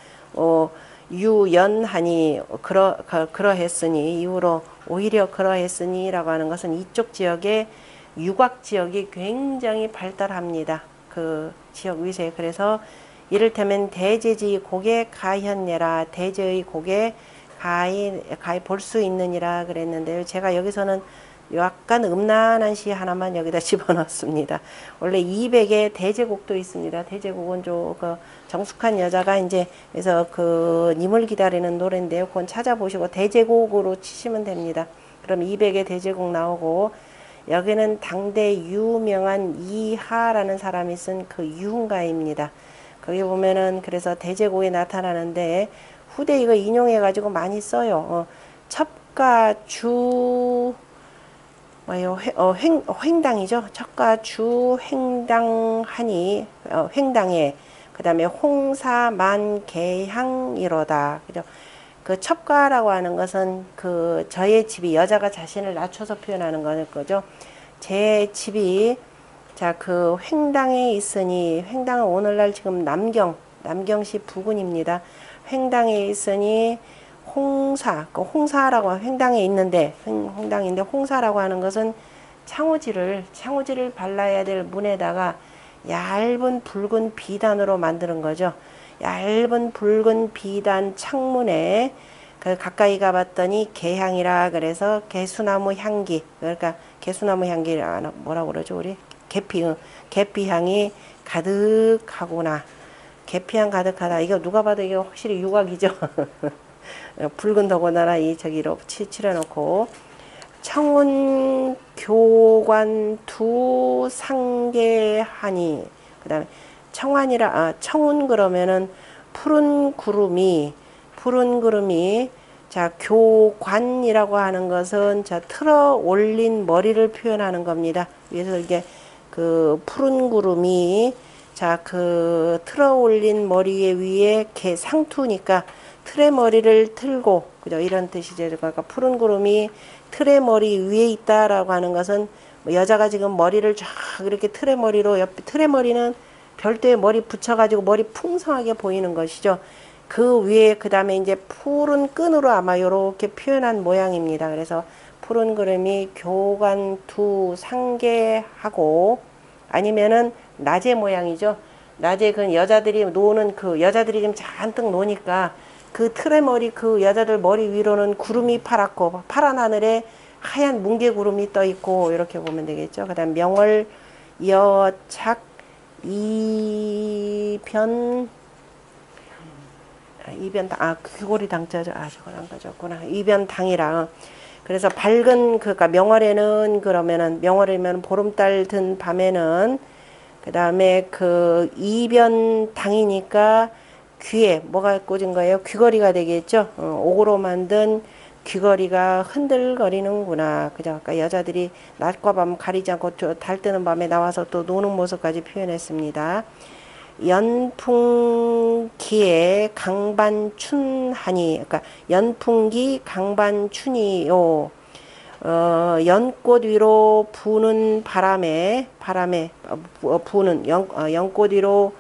유연하니 그러했으니, 이후로 오히려 그러했으니라고 하는 것은 이쪽 지역의 유곽 지역이 굉장히 발달합니다. 그 지역 위세. 그래서 이를테면 대제지 고개 가현예라, 대제의 고개 가히 볼 수 있느니라 그랬는데요. 제가 여기서는 약간 음란한 시 하나만 여기다 집어넣습니다. 원래 200의 대제곡도 있습니다. 대제곡은 그 정숙한 여자가 이제 그래서 그 님을 기다리는 노래인데요. 그건 찾아보시고 대제곡으로 치시면 됩니다. 그럼 200의 대제곡 나오고, 여기는 당대 유명한 이하라는 사람이 쓴 그 유흥가입니다. 거기 보면은 그래서 대제곡에 나타나는데 후대 이거 인용해 가지고 많이 써요. 첩가주 뭐요? 횡당이죠. 첩가주 횡당하니 횡당에, 그 다음에 홍사만 개향이로다. 그죠? 그 첩가라고 하는 것은 그 저의 집이, 여자가 자신을 낮춰서 표현하는 거죠. 제 집이 자 그 횡당에 있으니, 횡당은 오늘날 지금 남경시 부근입니다. 횡당에 있으니 홍사, 그 홍사라고 횡당에 있는데, 홍당인데 홍사라고 하는 것은 창호지를 발라야 될 문에다가 얇은 붉은 비단으로 만드는 거죠. 얇은 붉은 비단 창문에 그 가까이 가봤더니 개향이라 그래서 개수나무 향기, 그러니까 개수나무 향기 뭐라고 그러죠 우리? 계피 향이 가득하구나. 계피향 가득하다. 이거 누가 봐도 이게 확실히 유곽이죠. 붉은 더군다나 이 저기로 칠해놓고, 청운 교관 두 상계하니, 그 다음에 청환이라, 청운 그러면은 푸른 구름이, 자, 교관이라고 하는 것은 자, 틀어 올린 머리를 표현하는 겁니다. 그래서 이게 그 푸른 구름이, 자, 그 틀어 올린 머리 위에 상투니까 틀의 머리를 틀고, 그죠? 이런 뜻이죠. 그러니까 푸른 구름이 틀의 머리 위에 있다라고 하는 것은 여자가 지금 머리를 쫙 이렇게 틀의 머리로, 옆에 틀의 머리는 별도의 머리 붙여가지고 머리 풍성하게 보이는 것이죠. 그 위에 그 다음에 이제 푸른 끈으로 아마 이렇게 표현한 모양입니다. 그래서 푸른 구름이 교관 두 상계하고, 아니면은 낮의 모양이죠. 낮에 그 여자들이 노는, 그 여자들이 좀 잔뜩 노니까 그 틀의 머리, 그 여자들 머리 위로는 구름이 파랗고, 파란 하늘에 하얀 뭉게 구름이 떠 있고, 이렇게 보면 되겠죠. 그 다음 명월 여착 이변, 귀골이 당자죠. 저건 안 가졌구나. 이변당이라. 그래서 밝은, 그니까 명월에는, 그러면은 명월이면 보름달 든 밤에는, 그 다음에 그 이변당이니까 귀에 뭐가 꽂은 거예요? 귀걸이가 되겠죠. 옥으로 만든 귀걸이가 흔들거리는구나. 그죠? 그러니까 여자들이 낮과 밤 가리지 않고 달 뜨는 밤에 나와서 또 노는 모습까지 표현했습니다. 연풍기에 강반춘하니, 그러니까 연풍기 강반춘이요. 연꽃 위로 부는 부는 연꽃 위로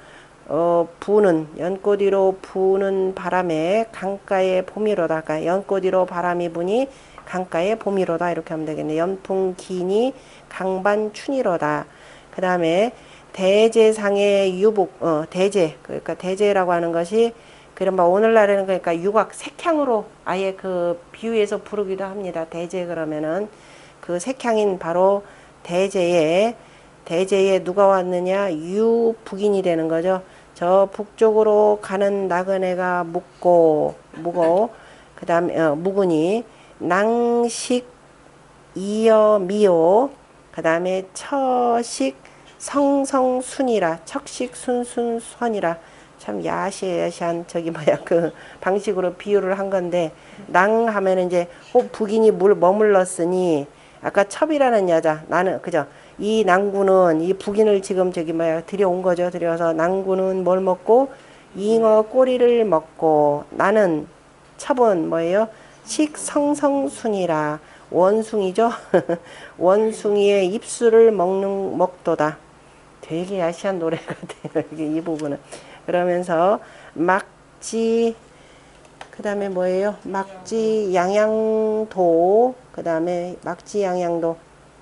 연꽃 위로 부는 바람에 강가에 봄이로다. 그러니까 연꽃 위로 바람이 부니 강가에 봄이로다. 이렇게 하면 되겠네. 연풍 기니 강반춘이로다. 그 다음에 대제상의 유복, 대제. 그러니까 대제라고 하는 것이 그런바 오늘날에는 그러니까 육악 색향으로 아예 그 비유해서 부르기도 합니다. 대제 그러면은 그 색향인 바로 대제에 누가 왔느냐? 유북인이 되는 거죠. 저 북쪽으로 가는 나그네가 무고 그 다음에 묵으니 낭식 이어 미오 그 다음에 처식 성성순이라 척식 순순선이라 참 야시한 저기 뭐야 그 방식으로 비유를 한 건데 낭 하면은 이제 북인이 머물렀으니 아까 첩이라는 여자 나는 그죠 이 낭구는 이 북인을 지금 저기 뭐야 들여온 거죠. 들여서 낭구는 뭘 먹고 잉어 꼬리를 먹고 나는 첩은 뭐예요? 식성성순이라 원숭이죠. 원숭이의 입술을 먹도다. 되게 야시한 노래 같아요. 이 부분은. 그러면서 막지 그 다음에 뭐예요? 막지 양양도 그 다음에 막지 양양도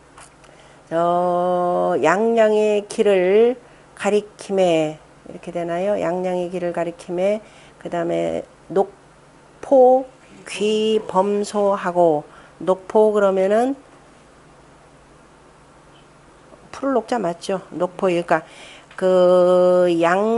양양의 길을 가리킴에 이렇게 되나요? 양양의 길을 가리킴에 그 다음에 녹포 귀범소하고 녹포 그러면은 푸를 녹자 맞죠? 녹포 그러니까 그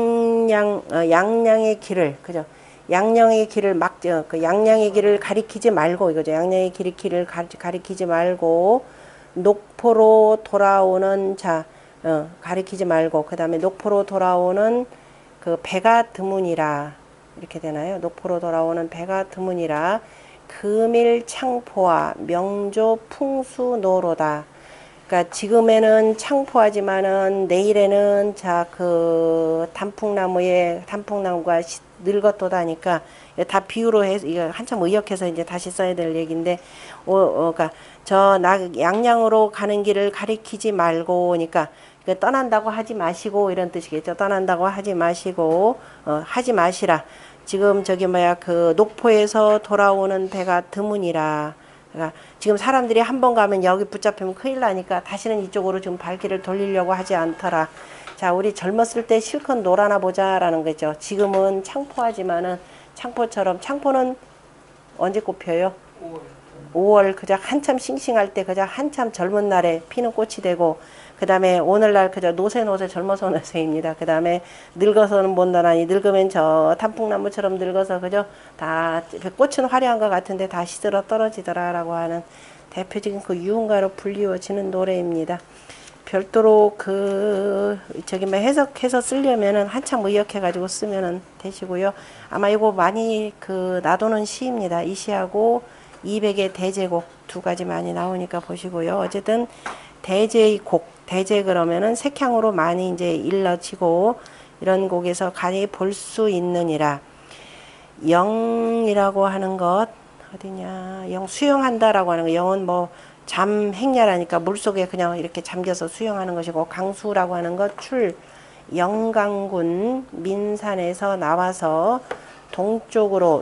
양양의 길을 그죠? 양양의 길을 그 양양의 길을 가리키지 말고 이거죠. 양양의 길을 가리키지 말고 녹포로 돌아오는 자 가리키지 말고 그 다음에 녹포로 돌아오는 그 배가 드문이라 이렇게 되나요? 녹포로 돌아오는 배가 드문이라 금일 창포와 명조 풍수노로다. 그러니까 지금에는 창포하지만은 내일에는 자 그 단풍나무가 늙었도다니까 다 비유로 해서 이거 한참 의역해서 이제 다시 써야 될 얘기인데 그러니까 양양으로 가는 길을 가리키지 말고 그러니까 떠난다고 하지 마시고 이런 뜻이겠죠. 떠난다고 하지 마시고 하지 마시라. 지금 저기 뭐야 그 녹포에서 돌아오는 배가 드문이라. 그러니까 지금 사람들이 한 번 가면 여기 붙잡히면 큰일 나니까 다시는 이쪽으로 지금 발길을 돌리려고 하지 않더라. 자, 우리 젊었을 때 실컷 놀아나 보자라는 거죠. 지금은 창포하지만은 창포처럼 창포는 언제 꽃 펴요? 5월 그저 한참 싱싱할 때 그저 한참 젊은 날에 피는 꽃이 되고 그 다음에 오늘날 그저 노새 젊어서 노새입니다. 그 다음에 늙어서는 못 나라니 늙으면 저 단풍나무처럼 늙어서 그저 다 꽃은 화려한 것 같은데 다 시들어 떨어지더라라고 하는 대표적인 그 유흥가로 불리워지는 노래입니다. 별도로 저기 뭐 해석해서 쓰려면은 한참 의역해가지고 쓰면은 되시고요. 아마 이거 많이 놔두는 시입니다. 이 시하고 200의 대제곡 두 가지 많이 나오니까 보시고요. 어쨌든 대제의 곡, 대제 그러면은 색향으로 많이 이제 일러지고 이런 곡에서 간이 볼 수 있느니라. 영이라고 하는 것 어디냐? 영 수영한다라고 하는 거. 영은 뭐 잠행야라니까 물속에 그냥 이렇게 잠겨서 수영하는 것이고 강수라고 하는 것 영강군 민산에서 나와서 동쪽으로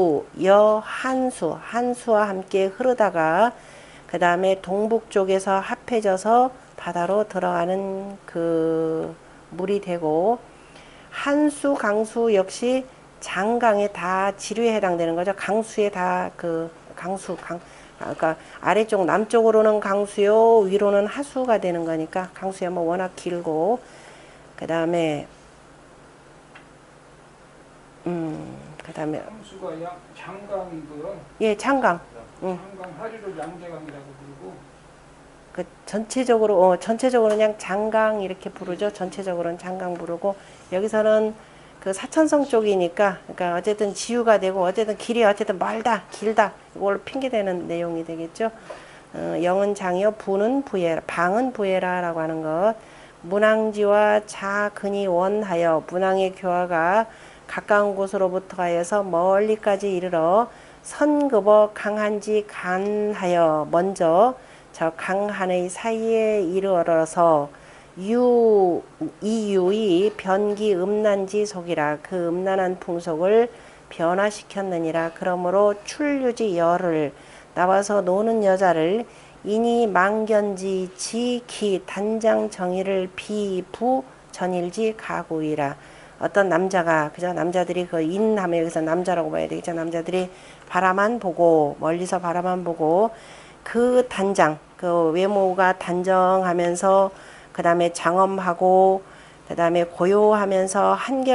한수와 함께 흐르다가 그 다음에 동북 쪽에서 합해져서 바다로 들어가는 그 물이 되고 한수, 강수 역시 장강에 다 지류에 해당되는 거죠. 강수에 다 그러니까 아래쪽 남쪽으로는 강수요, 위로는 하수가 되는 거니까 강수야 뭐 워낙 길고 그 다음에 강수가 장강이고요. 예, 장강. 장강 하류를 양재강이라고 부르고. 그 전체적으로 그냥 장강 이렇게 부르죠. 전체적으로는 장강 부르고 여기서는 그 사천성 쪽이니까 그러니까 어쨌든 지유가 되고 어쨌든 길이 어쨌든 멀다, 길다 이걸로 핑계대는 내용이 되겠죠. 영은 장이요, 부는 부예라, 방은 부예라라고 하는 것. 문항지와 자근이 원하여 문항의 교화가 가까운 곳으로부터 하여서 멀리까지 이르러 선급어 강한지 간하여 먼저 저 강한의 사이에 이르러서 이유의 변기 음란지 속이라. 그 음란한 풍속을 변화시켰느니라. 그러므로 출유지 열을 나와서 노는 여자를 인이 망견지 지기 단장 정의를 비부 전일지 가구이라. 어떤 남자가 그죠? 남자들이 그 인하면 여기서 남자라고 봐야 되겠죠. 남자들이 바라만 보고 멀리서 바라만 보고 그 단장 그 외모가 단정하면서 그 다음에 장엄하고 그 다음에 고요하면서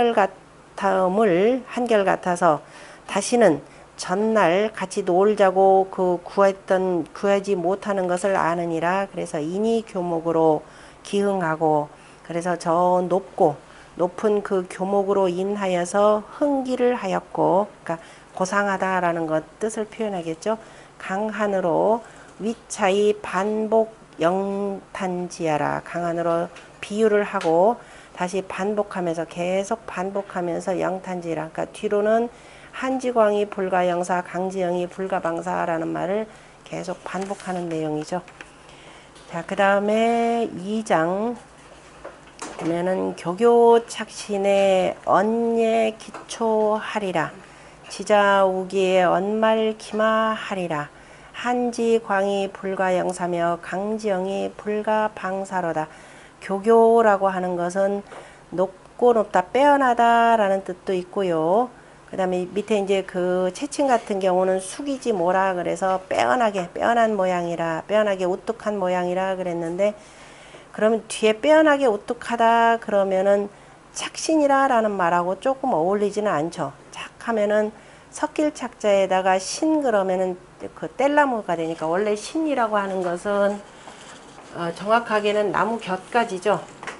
한결같아서 다시는 전날 같이 놀자고 그 구하지 못하는 것을 아느니라. 그래서 인이 교목으로 기흥하고 그래서 저 높은 그 교목으로 인하여서 흥기를 하였고, 그러니까 고상하다라는 것 뜻을 표현하겠죠. 강한으로 위차이 반복 영탄지하라. 강한으로 비유를 하고 다시 반복하면서 계속 반복하면서 영탄지라. 그러니까 뒤로는 한지광이 불가영사, 강지영이 불가방사라는 말을 계속 반복하는 내용이죠. 자, 그 다음에 2장 보면은 교교착신의 언예 기초하리라. 지자우기의 언말기마하리라. 한지광이 불가영사며 강지영이 불가방사로다. 교교라고 하는 것은 높고 높다, 빼어나다라는 뜻도 있고요. 그 다음에 밑에 이제 그 채칭 같은 경우는 숙이지 뭐라 그래서 빼어난 모양이라, 빼어나게 우뚝한 모양이라 그랬는데, 그러면 뒤에 빼어나게 우뚝하다 그러면은 착신이라 라는 말하고 조금 어울리지는 않죠. 착하면은 섞일 착자에다가 신 그러면은 그 뗄나무가 되니까, 원래 신이라고 하는 것은 정확하게는 나무 곁가지죠.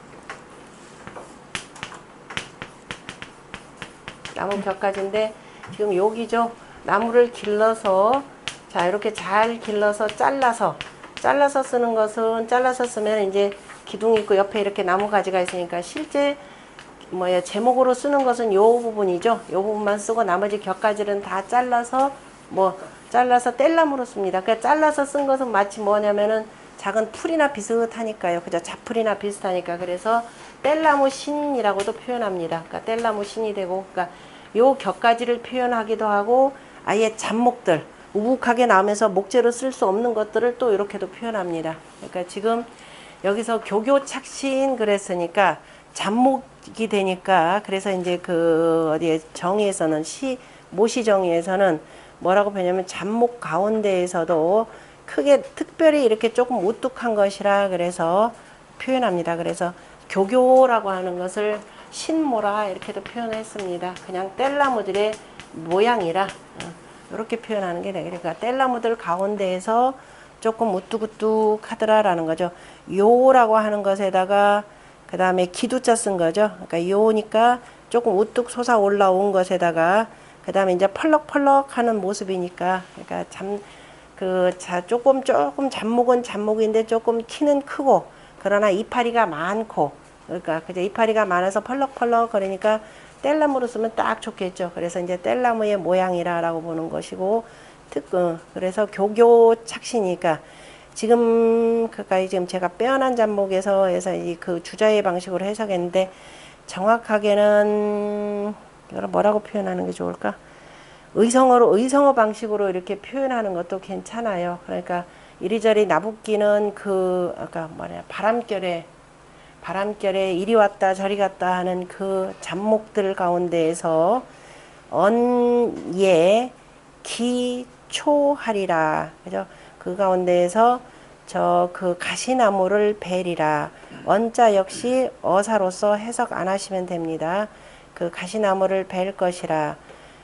나무 곁가지인데 지금 여기죠. 나무를 길러서 자 이렇게 잘 길러서 잘라서 쓰는 것은, 잘라서 쓰면 이제 기둥이 있고 옆에 이렇게 나무 가지가 있으니까 실제 제목으로 쓰는 것은 요 부분이죠. 요 부분만 쓰고 나머지 곁가지는 다 잘라서 뗄나무로 씁니다. 그러니까 잘라서 쓴 것은 마치 뭐냐면은 작은 풀이나 비슷하니까요. 그죠? 잡풀이나 비슷하니까. 그래서 뗄나무 신이라고도 표현합니다. 그러니까 뗄나무 신이 되고, 그러니까 요 곁가지를 표현하기도 하고, 아예 잡목들 우북하게 나오면서 목재로 쓸 수 없는 것들을 또 이렇게도 표현합니다. 그러니까 지금 여기서 교교착신 그랬으니까 잡목이 되니까, 그래서 이제 그 어디에 정의에서는 모시 정의에서는 뭐라고 표현하면 잡목 가운데에서도 크게 특별히 이렇게 조금 우뚝한 것이라 그래서 표현합니다. 그래서 교교라고 하는 것을 신모라 이렇게도 표현했습니다. 그냥 뗄나무들의 모양이라 이렇게 표현하는 게 되겠죠. 그러니까 뗄나무들 가운데에서 조금 우뚝우뚝하더라라는 거죠. 요라고 하는 것에다가 그 다음에 기두자 쓴 거죠. 그러니까 요니까 조금 우뚝 솟아 올라온 것에다가 그 다음에 이제 펄럭펄럭하는 모습이니까, 그러니까 조금 잡목은 잡목인데 조금 키는 크고, 그러나 이파리가 많고, 그러니까 그죠, 이파리가 많아서 펄럭펄럭 그러니까 뗄나무로 쓰면 딱 좋겠죠. 그래서 이제 뗄나무의 모양이라고 보는 것이고, 그래서 교교착신이니까 지금 제가 빼어난 잡목에서 해서 그 주자의 방식으로 해석했는데, 정확하게는 이걸 뭐라고 표현하는 게 좋을까? 의성어 방식으로 이렇게 표현하는 것도 괜찮아요. 그러니까 이리저리 나붓기는 아까 바람결에 이리 왔다 저리 갔다 하는 그 잡목들 가운데에서 언예 기초하리라. 그죠? 그 가운데에서 그 가시나무를 베리라. 언자 역시 어사로서 해석 안 하시면 됩니다. 그 가시나무를 벨 것이라.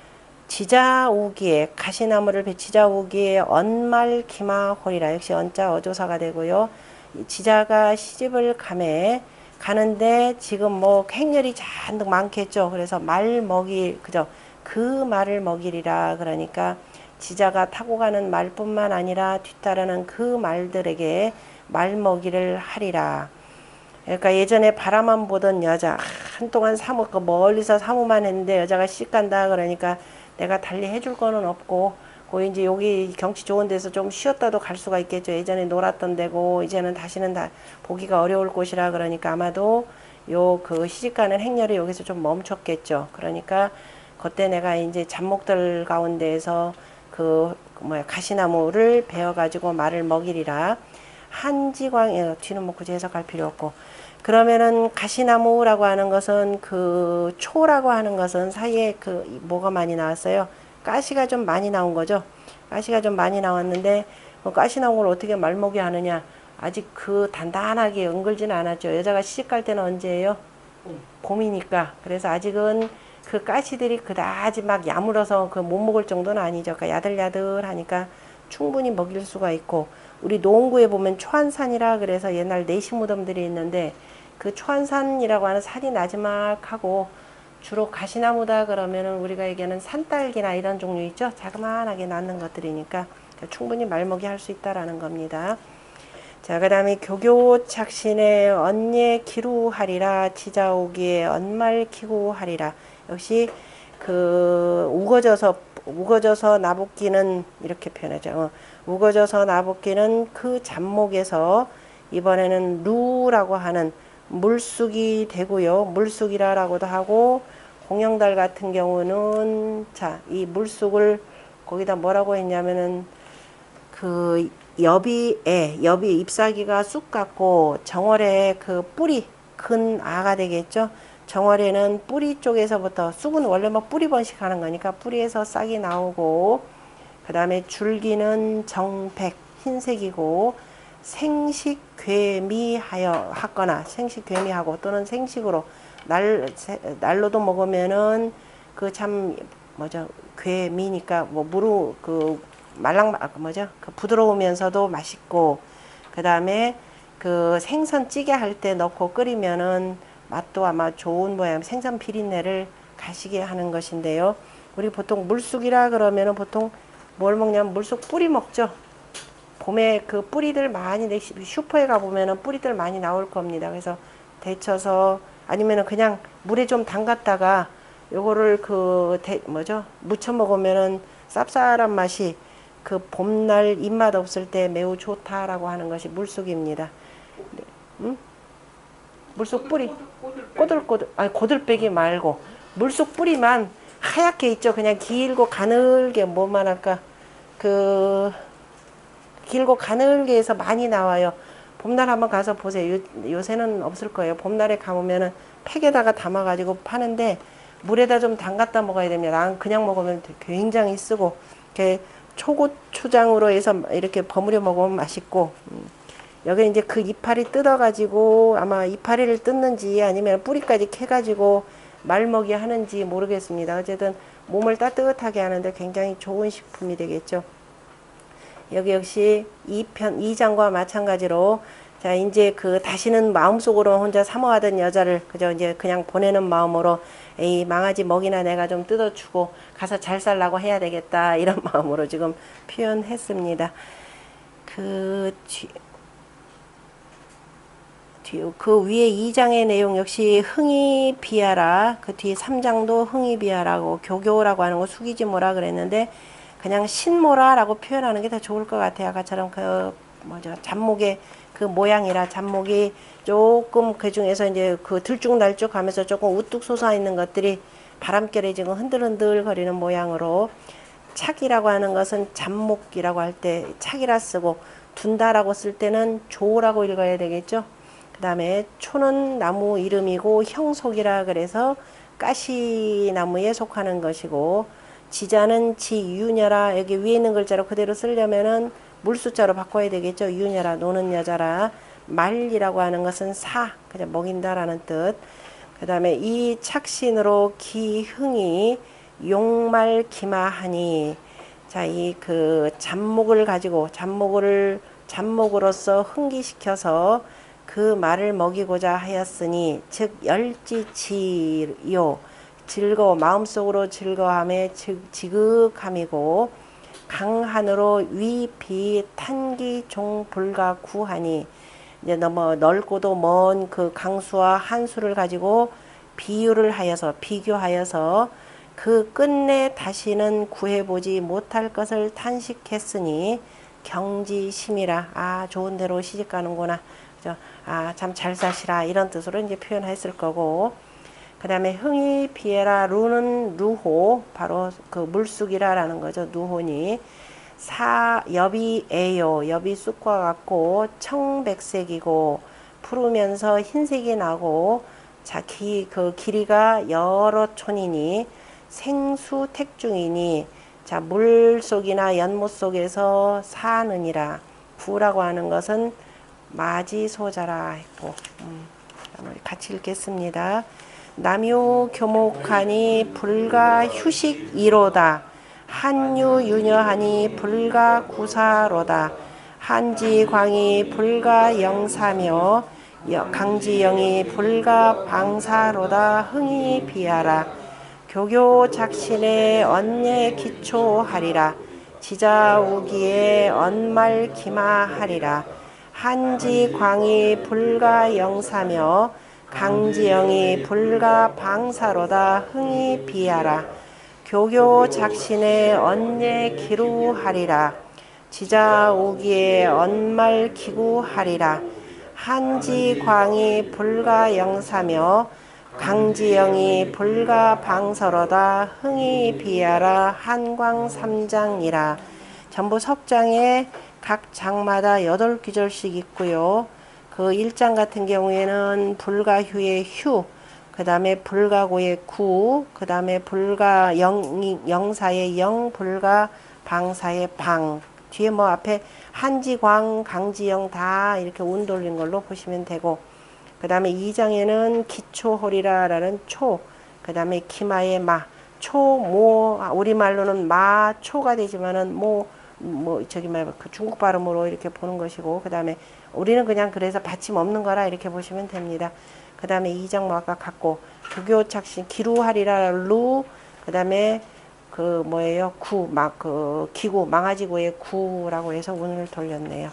지자우기에 가시나무를 지자우기에 언말기마홀이라. 역시 언자 어조사가 되고요. 지자가 시집을 가는데 지금 행렬이 잔뜩 많겠죠. 그래서 그죠? 그 말을 먹이리라. 그러니까 지자가 타고 가는 말뿐만 아니라 뒤따르는 그 말들에게 말먹이를 하리라. 그러니까 예전에 바라만 보던 여자, 한동안 멀리서 사무만 했는데 여자가 씩 간다 그러니까 내가 달리 해줄 거는 없고 그 이제 여기 경치 좋은 데서 좀 쉬었다도 갈 수가 있겠죠. 예전에 놀았던 데고 이제는 다시는 다 보기가 어려울 곳이라 그러니까 아마도 요 그 시집가는 행렬이 여기서 좀 멈췄겠죠. 그러니까 그때 내가 이제 잡목들 가운데에서 그 뭐야 가시나무를 베어 가지고 말을 먹이리라. 한지광 뒤는 뭐 굳이 해석할 필요 없고, 그러면은 가시나무라고 하는 것은 그 초라고 하는 것은 사이에 그 뭐가 많이 나왔어요. 가시가 좀 많이 나온 거죠. 가시가 좀 많이 나왔는데 가시 나온 걸 어떻게 말먹이 하느냐. 아직 그 단단하게 엉글지는 않았죠. 여자가 시집갈 때는 언제예요? 봄이니까. 그래서 아직은 그 가시들이 그다지 막 야물어서 그 못 먹을 정도는 아니죠. 그러니까 야들야들하니까 충분히 먹일 수가 있고, 우리 노원구에 보면 초안산이라 그래서 옛날 내시 무덤들이 있는데 그 초안산이라고 하는 산이 나지막하고 주로 가시나무다 그러면은 우리가 얘기하는 산딸기나 이런 종류 있죠. 자그마하게 낳는 것들이니까 충분히 말먹이 할 수 있다라는 겁니다. 자, 그 다음에 교교착신에 언예 기루하리라 지자오기에 언말 기구하리라. 역시 그 우거져서 나붓기는 이렇게 표현하죠. 우거져서 나붓기는 그 잡목에서 이번에는 루라고 하는 물쑥이 되고요. 물쑥이라고도 하고, 공영달 같은 경우는 자, 이 물쑥을 거기다 뭐라고 했냐면은 그 여비 잎사귀가 쑥 같고 정월에 그 뿌리 큰 아가 되겠죠. 정월에는 뿌리 쪽에서부터, 쑥은 원래 뭐 뿌리 번식하는 거니까 뿌리에서 싹이 나오고, 그 다음에 줄기는 정백 흰색이고 생식괴미하여 하거나 생식괴미하고 또는 생식으로 날로도 먹으면은 그 참 뭐죠, 괴미니까 뭐 무루 그 뭐죠, 그 부드러우면서도 맛있고, 그 다음에 그 생선 찌개 할 때 넣고 끓이면은 맛도 아마 좋은 모양, 생선 비린내를 가시게 하는 것인데요. 우리 보통 물쑥이라 그러면은 보통 뭘 먹냐면 물쑥 뿌리 먹죠. 봄에 그 뿌리들 많이, 슈퍼에 가보면은 뿌리들 많이 나올 겁니다. 그래서 데쳐서 아니면은 그냥 물에 좀 담갔다가 요거를 뭐죠, 무쳐 먹으면은 쌉쌀한 맛이 그 봄날 입맛 없을 때 매우 좋다라고 하는 것이 물쑥입니다. 물쑥 뿌리, 아니 고들빼기 말고 물쑥 뿌리만 하얗게 있죠. 그냥 길고 가늘게 뭐만 할까, 그 길고 가늘게 해서 많이 나와요. 봄날 한번 가서 보세요. 요새는 없을 거예요. 봄날에 가보면은 팩에다가 담아가지고 파는데 물에다 좀 담갔다 먹어야 됩니다. 난 그냥 먹으면 굉장히 쓰고, 이렇게 초고추장으로 해서 이렇게 버무려 먹으면 맛있고, 여기 이제 그 이파리 뜯어가지고 아마 이파리를 뜯는지 아니면 뿌리까지 캐가지고 말먹이 하는지 모르겠습니다. 어쨌든 몸을 따뜻하게 하는데 굉장히 좋은 식품이 되겠죠. 여기 역시 2장과 마찬가지로, 자, 이제 그 다시는 마음속으로 혼자 사모하던 여자를 그저 이제 그냥 보내는 마음으로, 에이, 망아지 먹이나 내가 좀 뜯어주고 가서 잘 살라고 해야 되겠다, 이런 마음으로 지금 표현했습니다. 그 위에 2장의 내용 역시 흥이 비하라, 그 뒤에 3장도 흥이 비하라고, 교교라고 하는 거 숙이지 뭐라 그랬는데 그냥 신모라라고 표현하는 게 더 좋을 것 같아요. 아까처럼 그 뭐죠, 잡목의 그 모양이라 잡목이 조금 그 중에서 이제 그 들쭉날쭉 하면서 조금 우뚝 솟아 있는 것들이 바람결에 지금 흔들흔들 거리는 모양으로, 착이라고 하는 것은 잡목이라고 할 때 착이라 쓰고, 둔다라고 쓸 때는 조라고 읽어야 되겠죠. 그 다음에 초는 나무 이름이고 형속이라 그래서 가시나무에 속하는 것이고, 지자는 지유녀라, 여기 위에 있는 글자로 그대로 쓰려면은 물숫자로 바꿔야 되겠죠. 유녀라, 노는 여자라. 말이라고 하는 것은 그냥 먹인다라는 뜻. 그 다음에 이 착신으로 기흥이 용말 기마하니, 자, 이 그 잡목을 가지고 잡목으로서 흥기시켜서 그 말을 먹이고자 하였으니, 즉 열지치요, 마음속으로 즐거함에 지극함이고, 강한으로 위비 탄기 종불가 구하니, 이제 너무 넓고도 먼 그 강수와 한수를 가지고 비교하여서 그 끝내 다시는 구해보지 못할 것을 탄식했으니 경지심이라. 아, 좋은 데로 시집 가는구나. 그죠? 아, 참 잘 사시라. 이런 뜻으로 이제 표현했을 거고. 그 다음에 흥이 비에라. 루는 루호. 바로 그 물쑥이라라는 거죠. 누호니. 엽이 엽이 쑥과 같고 청백색이고 푸르면서 흰색이 나고 자, 그 길이가 여러 촌이니 생수택중이니 자, 물 속이나 연못 속에서 사느니라. 부라고 하는 것은 마지소자라 했고 같이 읽겠습니다. 남유 교목하니 불가 휴식이로다. 한유 유녀하니 불가 구사로다. 한지광이 불가 영사며 강지영이 불가 방사로다. 흥이 비하라. 교교 작신에 언예 기초하리라. 지자우기에 언말 기마하리라. 한지광이 불가 영사며 강지영이 불가 방사로다. 흥이 비하라. 교교 작신에 언예 기루하리라. 지자우기에 언말 기구하리라. 한지광이 불가 영사며 강지영이 불가 방서로다. 흥이 비하라. 한광삼장이라. 전부 석장에 각 장마다 8귀절씩 있고요. 그 1장 같은 경우에는 불가휴의 휴, 그 다음에 불가고의 구, 그 다음에 불가 영사의 영, 불가 방사의 방. 뒤에 뭐 앞에 한지광, 강지영 다 이렇게 운 돌린 걸로 보시면 되고, 그 다음에 2장에는 기초호리라라는 초, 그 다음에 기마의 마, 초, 모, 우리말로는 마, 초가 되지만은 저기 그 중국 발음으로 이렇게 보는 것이고, 그 다음에 우리는 그냥 그래서 받침 없는 거라 이렇게 보시면 됩니다. 그 다음에 2장 뭐 아까 같고, 교교 착신, 기루하리라, 루, 그 다음에 그 뭐예요? 구, 기구, 망아지구의 구라고 해서 운을 돌렸네요.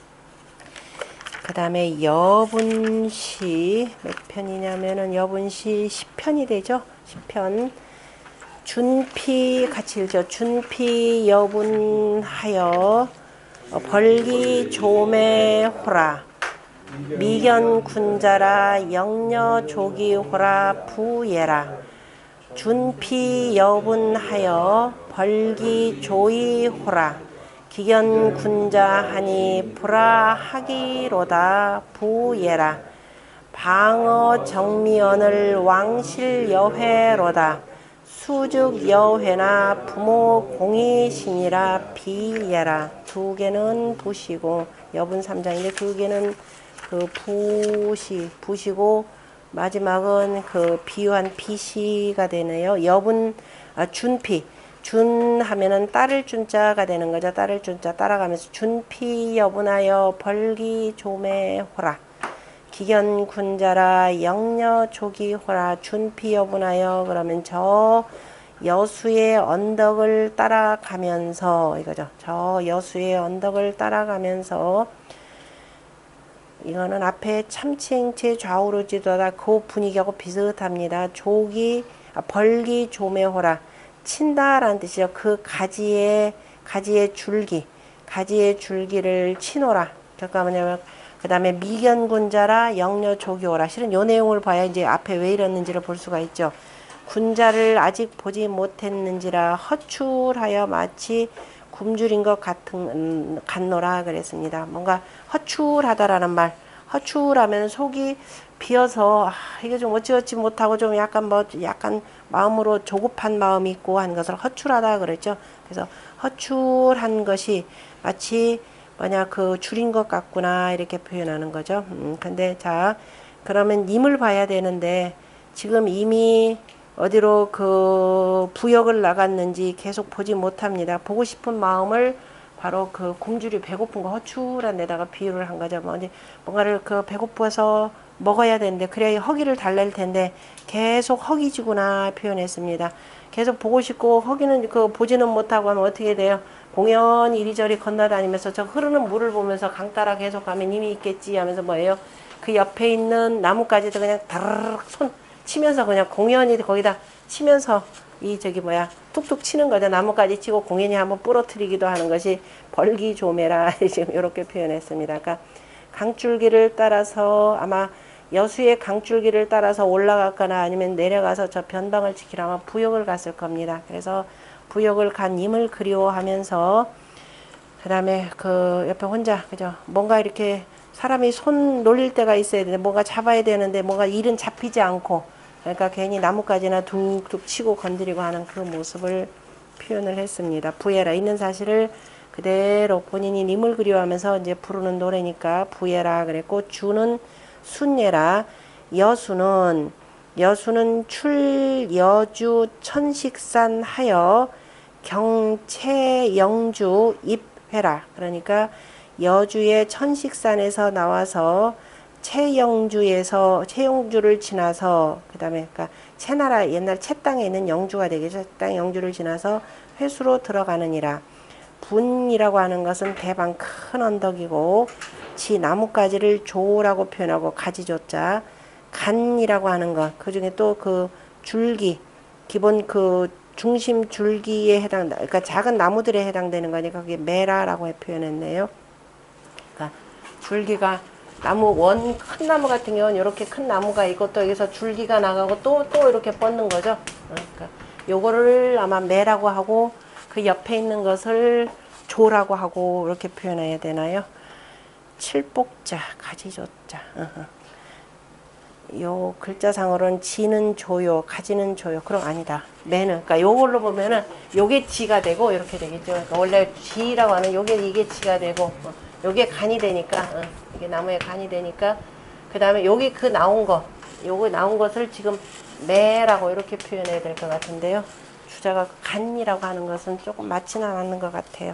그 다음에 여분시, 몇 편이냐면은 여분시 10편이 되죠? 10편. 준피, 같이 읽죠. 준피 여분하여 벌기 조매호라. 미견 군자라 영녀 조기호라 부예라. 준피 여분하여 벌기 조이호라. 기견 군자하니 불하하기로다 부예라. 방어 정미언을 왕실 여회로다. 수죽 여회나 부모 공이신이라 비예라. 두 개는 부시고 여분 3장인데 두 개는 그 부시고 마지막은 그 비유한 비시가 되네요. 여분 준피 준 하면은 따를 준자가 되는 거죠. 따를 준자 따라가면서 준피 여분하여 벌기 조매호라. 기견 군자라 영녀 조기호라. 준피 여분하여 그러면 저 여수의 언덕을 따라가면서 이거죠. 저 여수의 언덕을 따라가면서 이거는 앞에 참치행체 좌우로 지도다 그 분위기하고 비슷합니다. 벌기 조매호라. 친다라는 뜻이죠. 그 가지의 줄기를 치노라. 잠깐만요. 그 다음에 미견군자라 영녀 조기호라. 실은 요 내용을 봐야 이제 앞에 왜 이랬는지를 볼 수가 있죠. 군자를 아직 보지 못했는지라 허출하여 마치 굶주린 것 같노라 그랬습니다. 뭔가 허출하다라는 말. 허출하면 속이 비어서 이게 좀 어찌어찌 못하고 좀 약간 마음으로 조급한 마음이 있고 한 것을 허출하다 그랬죠. 그래서 허출한 것이 마치 그 줄인 것 같구나 이렇게 표현하는 거죠. 근데 자 그러면 임을 봐야 되는데 지금 이미 어디로 그 부역을 나갔는지 계속 보지 못합니다. 보고 싶은 마음을 바로 그 굶주리 배고픈 거 허출한 데다가 비유를 한 거죠. 뭔가를 그 배고파서 먹어야 되는데 그래야 허기를 달랠 텐데 계속 허기지구나 표현했습니다. 계속 보고 싶고 허기는 그 보지는 못하고 하면 어떻게 돼요? 공연히 이리저리 건너다니면서 저 흐르는 물을 보면서 강 따라 계속 가면 힘이 있겠지 하면서 뭐예요? 그 옆에 있는 나뭇가지도 그냥 다르륵 손 치면서 그냥 공연히 거기다 치면서 이 저기 뭐야 툭툭 치는 거죠. 나뭇가지 치고 공연히 한번 부러뜨리기도 하는 것이 벌기조매라 지금 이렇게 표현했습니다. 그러니까 강줄기를 따라서 아마 여수의 강줄기를 따라서 올라갔거나 아니면 내려가서 저 변방을 지키려면 부역을 갔을 겁니다. 그래서 부역을 간 임을 그리워하면서 그 다음에 그 옆에 혼자 그죠 뭔가 이렇게 사람이 손 놀릴 때가 있어야 되는데 뭔가 잡아야 되는데 뭔가 일은 잡히지 않고 그러니까 괜히 나뭇가지나 툭툭 치고 건드리고 하는 그 모습을 표현을 했습니다. 부예라 있는 사실을 그대로 본인이 님을 그리워하면서 이제 부르는 노래니까 부예라 그랬고 주는 순예라 여수는 출여주 천식산 하여 경채 영주 입회라 그러니까 여주의 천식산에서 나와서 채영주를 지나서 그 다음에 그러니까 채나라 옛날 채 땅에 있는 영주가 되겠죠. 땅 영주를 지나서 회수로 들어가느니라. 분이라고 하는 것은 대방 큰 언덕이고 지 나뭇가지를 조라고 표현하고 가지조자 간이라고 하는 것 그중에 또 그 줄기 기본 그 중심 줄기에 그러니까 작은 나무들에 해당되는 거니까 그게 매라라고 표현했네요. 그러니까 줄기가 나무 큰 나무 같은 경우는 이렇게 큰 나무가 있고 또 여기서 줄기가 나가고 또 이렇게 뻗는 거죠. 그러니까 요거를 아마 매라고 하고 그 옆에 있는 것을 조라고 하고 이렇게 표현해야 되나요? 칠복자 가지조자 요 글자상으로는 지는 조요 가지는 조요 그럼 아니다 매는 그러니까 요걸로 보면은 요게 지가 되고 이렇게 되겠죠. 그러니까 원래 지라고 하는 이게 지가 되고 요게 간이 되니까 이게 나무에 간이 되니까 그 다음에 여기 그 요거 나온 것을 지금 매라고 이렇게 표현해야 될 것 같은데요. 주자가 간이라고 하는 것은 조금 맞지는 않는 것 같아요.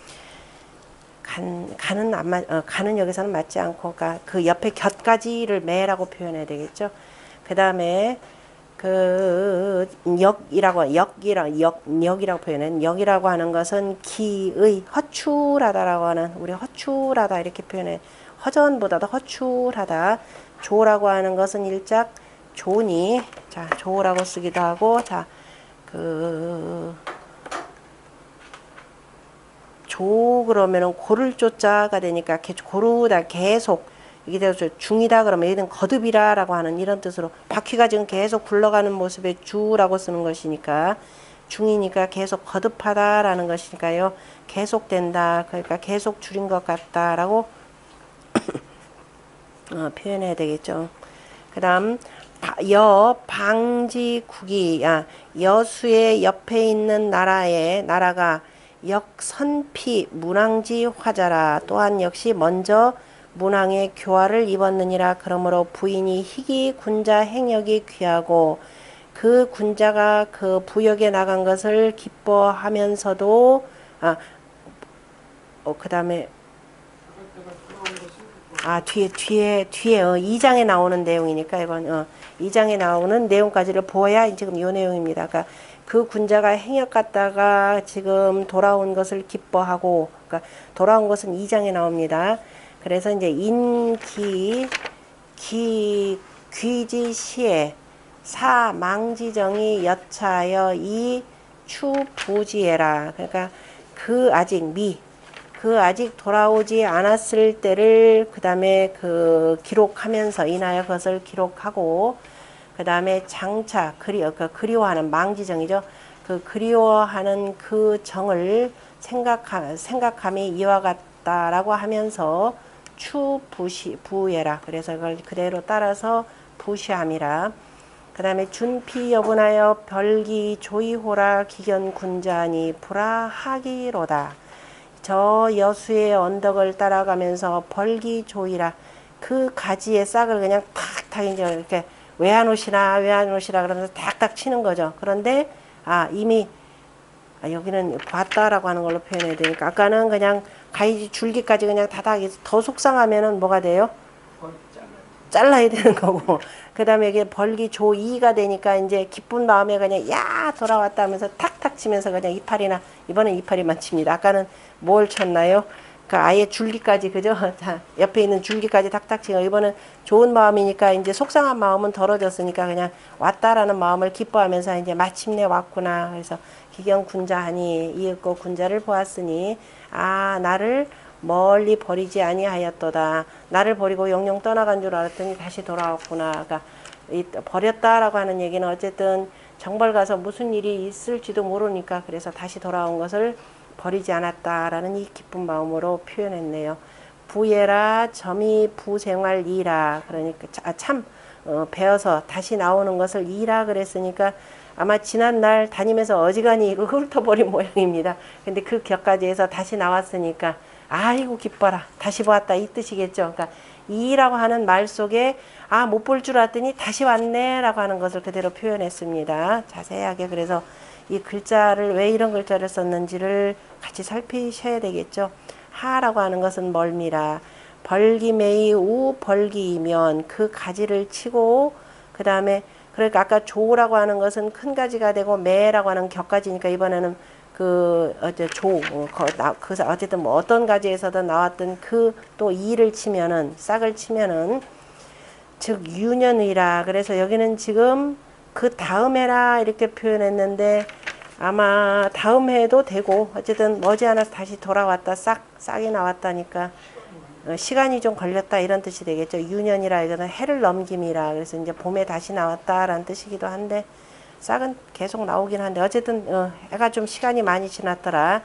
간은 여기서는 맞지 않고, 그러니까 그 옆에 곁가지를 매라고 표현해야 되겠죠. 그 다음에 역이라고 표현해. 역이라고 하는 것은 기의 허출하다라고 하는 우리 허출하다 이렇게 표현해. 허전보다도 허출하다. 조라고 하는 것은 일작 조니. 자, 조라고 쓰기도 하고, 자, 조 그러면은 고를 조자가 되니까 고르다 계속 이게 되어서 중이다 그러면 얘는 거듭이라라고 하는 이런 뜻으로 바퀴가 지금 계속 굴러가는 모습에 주라고 쓰는 것이니까 중이니까 계속 거듭하다라는 것이니까요. 계속된다. 그러니까 계속 줄인 것 같다라고 표현해야 되겠죠. 그 다음 방지국이 여수의 옆에 있는 나라가 역선피 문왕지 화자라. 또한 역시 먼저 문왕의 교화를 입었느니라. 그러므로 부인이 희귀 군자 행역이 귀하고 그 군자가 그 부역에 나간 것을 기뻐하면서도 그 다음에 뒤에 2장에 나오는 내용이니까 이건 2장에 나오는 내용까지를 보아야 지금 이 내용입니다. 그러니까 그 군자가 행역 갔다가 지금 돌아온 것을 기뻐하고, 그러니까 돌아온 것은 2장에 나옵니다. 그래서 이제 귀지시에 사망지정이 여차하여 이 추부지에라. 그러니까 그 아직 돌아오지 않았을 때를 그 다음에 기록하면서 인하여 그것을 기록하고 그 다음에 장차 그리워하는 망지정이죠. 그 그리워하는 그 정을 생각함이 이와 같다라고 하면서 부예라. 그래서 그걸 그대로 따라서 부시함이라. 그 다음에 준피 여분하여 별기 조이호라 기견 군자니 불화하기로다. 저 여수의 언덕을 따라가면서 벌기 조이라. 그 가지의 싹을 그냥 탁탁 이제 이렇게 왜 안 오시나 그러면서 탁탁 치는 거죠. 그런데 이미 여기는 봤다라고 하는 걸로 표현해야 되니까 아까는 그냥 가지 줄기까지 그냥 다닥 더 속상하면은 뭐가 돼요? 잘라야 되는 거고 그 다음에 이게 벌기 조이가 되니까 이제 기쁜 마음에 그냥 돌아왔다 하면서 탁탁 치면서 그냥 이파리나 이번엔 이파리만 칩니다. 아까는 뭘 쳤나요? 그러니까 아예 줄기까지 그죠? 자, 옆에 있는 줄기까지 탁탁 치고 이번엔 좋은 마음이니까 이제 속상한 마음은 덜어졌으니까 그냥 왔다라는 마음을 기뻐하면서 이제 마침내 왔구나. 그래서 기경군자하니 이윽고 군자를 보았으니 아 나를 멀리 버리지 아니하였도다. 나를 버리고 영영 떠나간 줄 알았더니 다시 돌아왔구나. 그러니까 이 버렸다라고 하는 얘기는 어쨌든 정벌 가서 무슨 일이 있을지도 모르니까 그래서 다시 돌아온 것을 버리지 않았다라는 이 기쁜 마음으로 표현했네요. 부예라 점이 부생활이라 그러니까 참 배어서 다시 나오는 것을 이라 그랬으니까 아마 지난날 다니면서 어지간히 이거 훑어버린 모양입니다. 근데 그 격까지 해서 다시 나왔으니까 아이고 기뻐라 다시 보았다 이 뜻이겠죠. 그러니까 이라고 하는 말 속에 아 못 볼 줄 알았더니 다시 왔네 라고 하는 것을 그대로 표현했습니다. 자세하게 그래서 이 글자를 왜 이런 글자를 썼는지를 같이 살피셔야 되겠죠. 하라고 하는 것은 멀미라. 벌기매이 우 벌기이면 그 가지를 치고 그 다음에 그러니까 아까 조라고 하는 것은 큰 가지가 되고 매라고 하는 격가지니까 이번에는 그 어제 그 어쨌든 뭐 어떤 가지에서든 나왔던 그 또 이를 치면은 싹을 치면은 즉 유년이라 그래서 여기는 지금 그 다음 해라 이렇게 표현했는데 아마 다음 해도 되고 어쨌든 머지않아서 다시 돌아왔다 싹이 나왔다니까 시간이 좀 걸렸다 이런 뜻이 되겠죠. 유년이라 이거는 해를 넘김이라 그래서 이제 봄에 다시 나왔다라는 뜻이기도 한데 싹은 계속 나오긴 한데 어쨌든 해가 좀 시간이 많이 지났더라.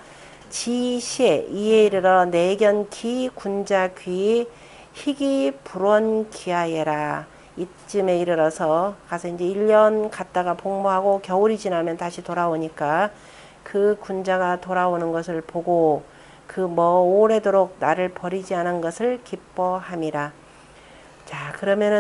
지시에 이에 이르러 내견기 군자귀 희기 불원 기하예라. 이쯤에 이르러서 가서 이제 1년 갔다가 복무하고 겨울이 지나면 다시 돌아오니까 그 군자가 돌아오는 것을 보고 그 뭐 오래도록 나를 버리지 않은 것을 기뻐함이라. 자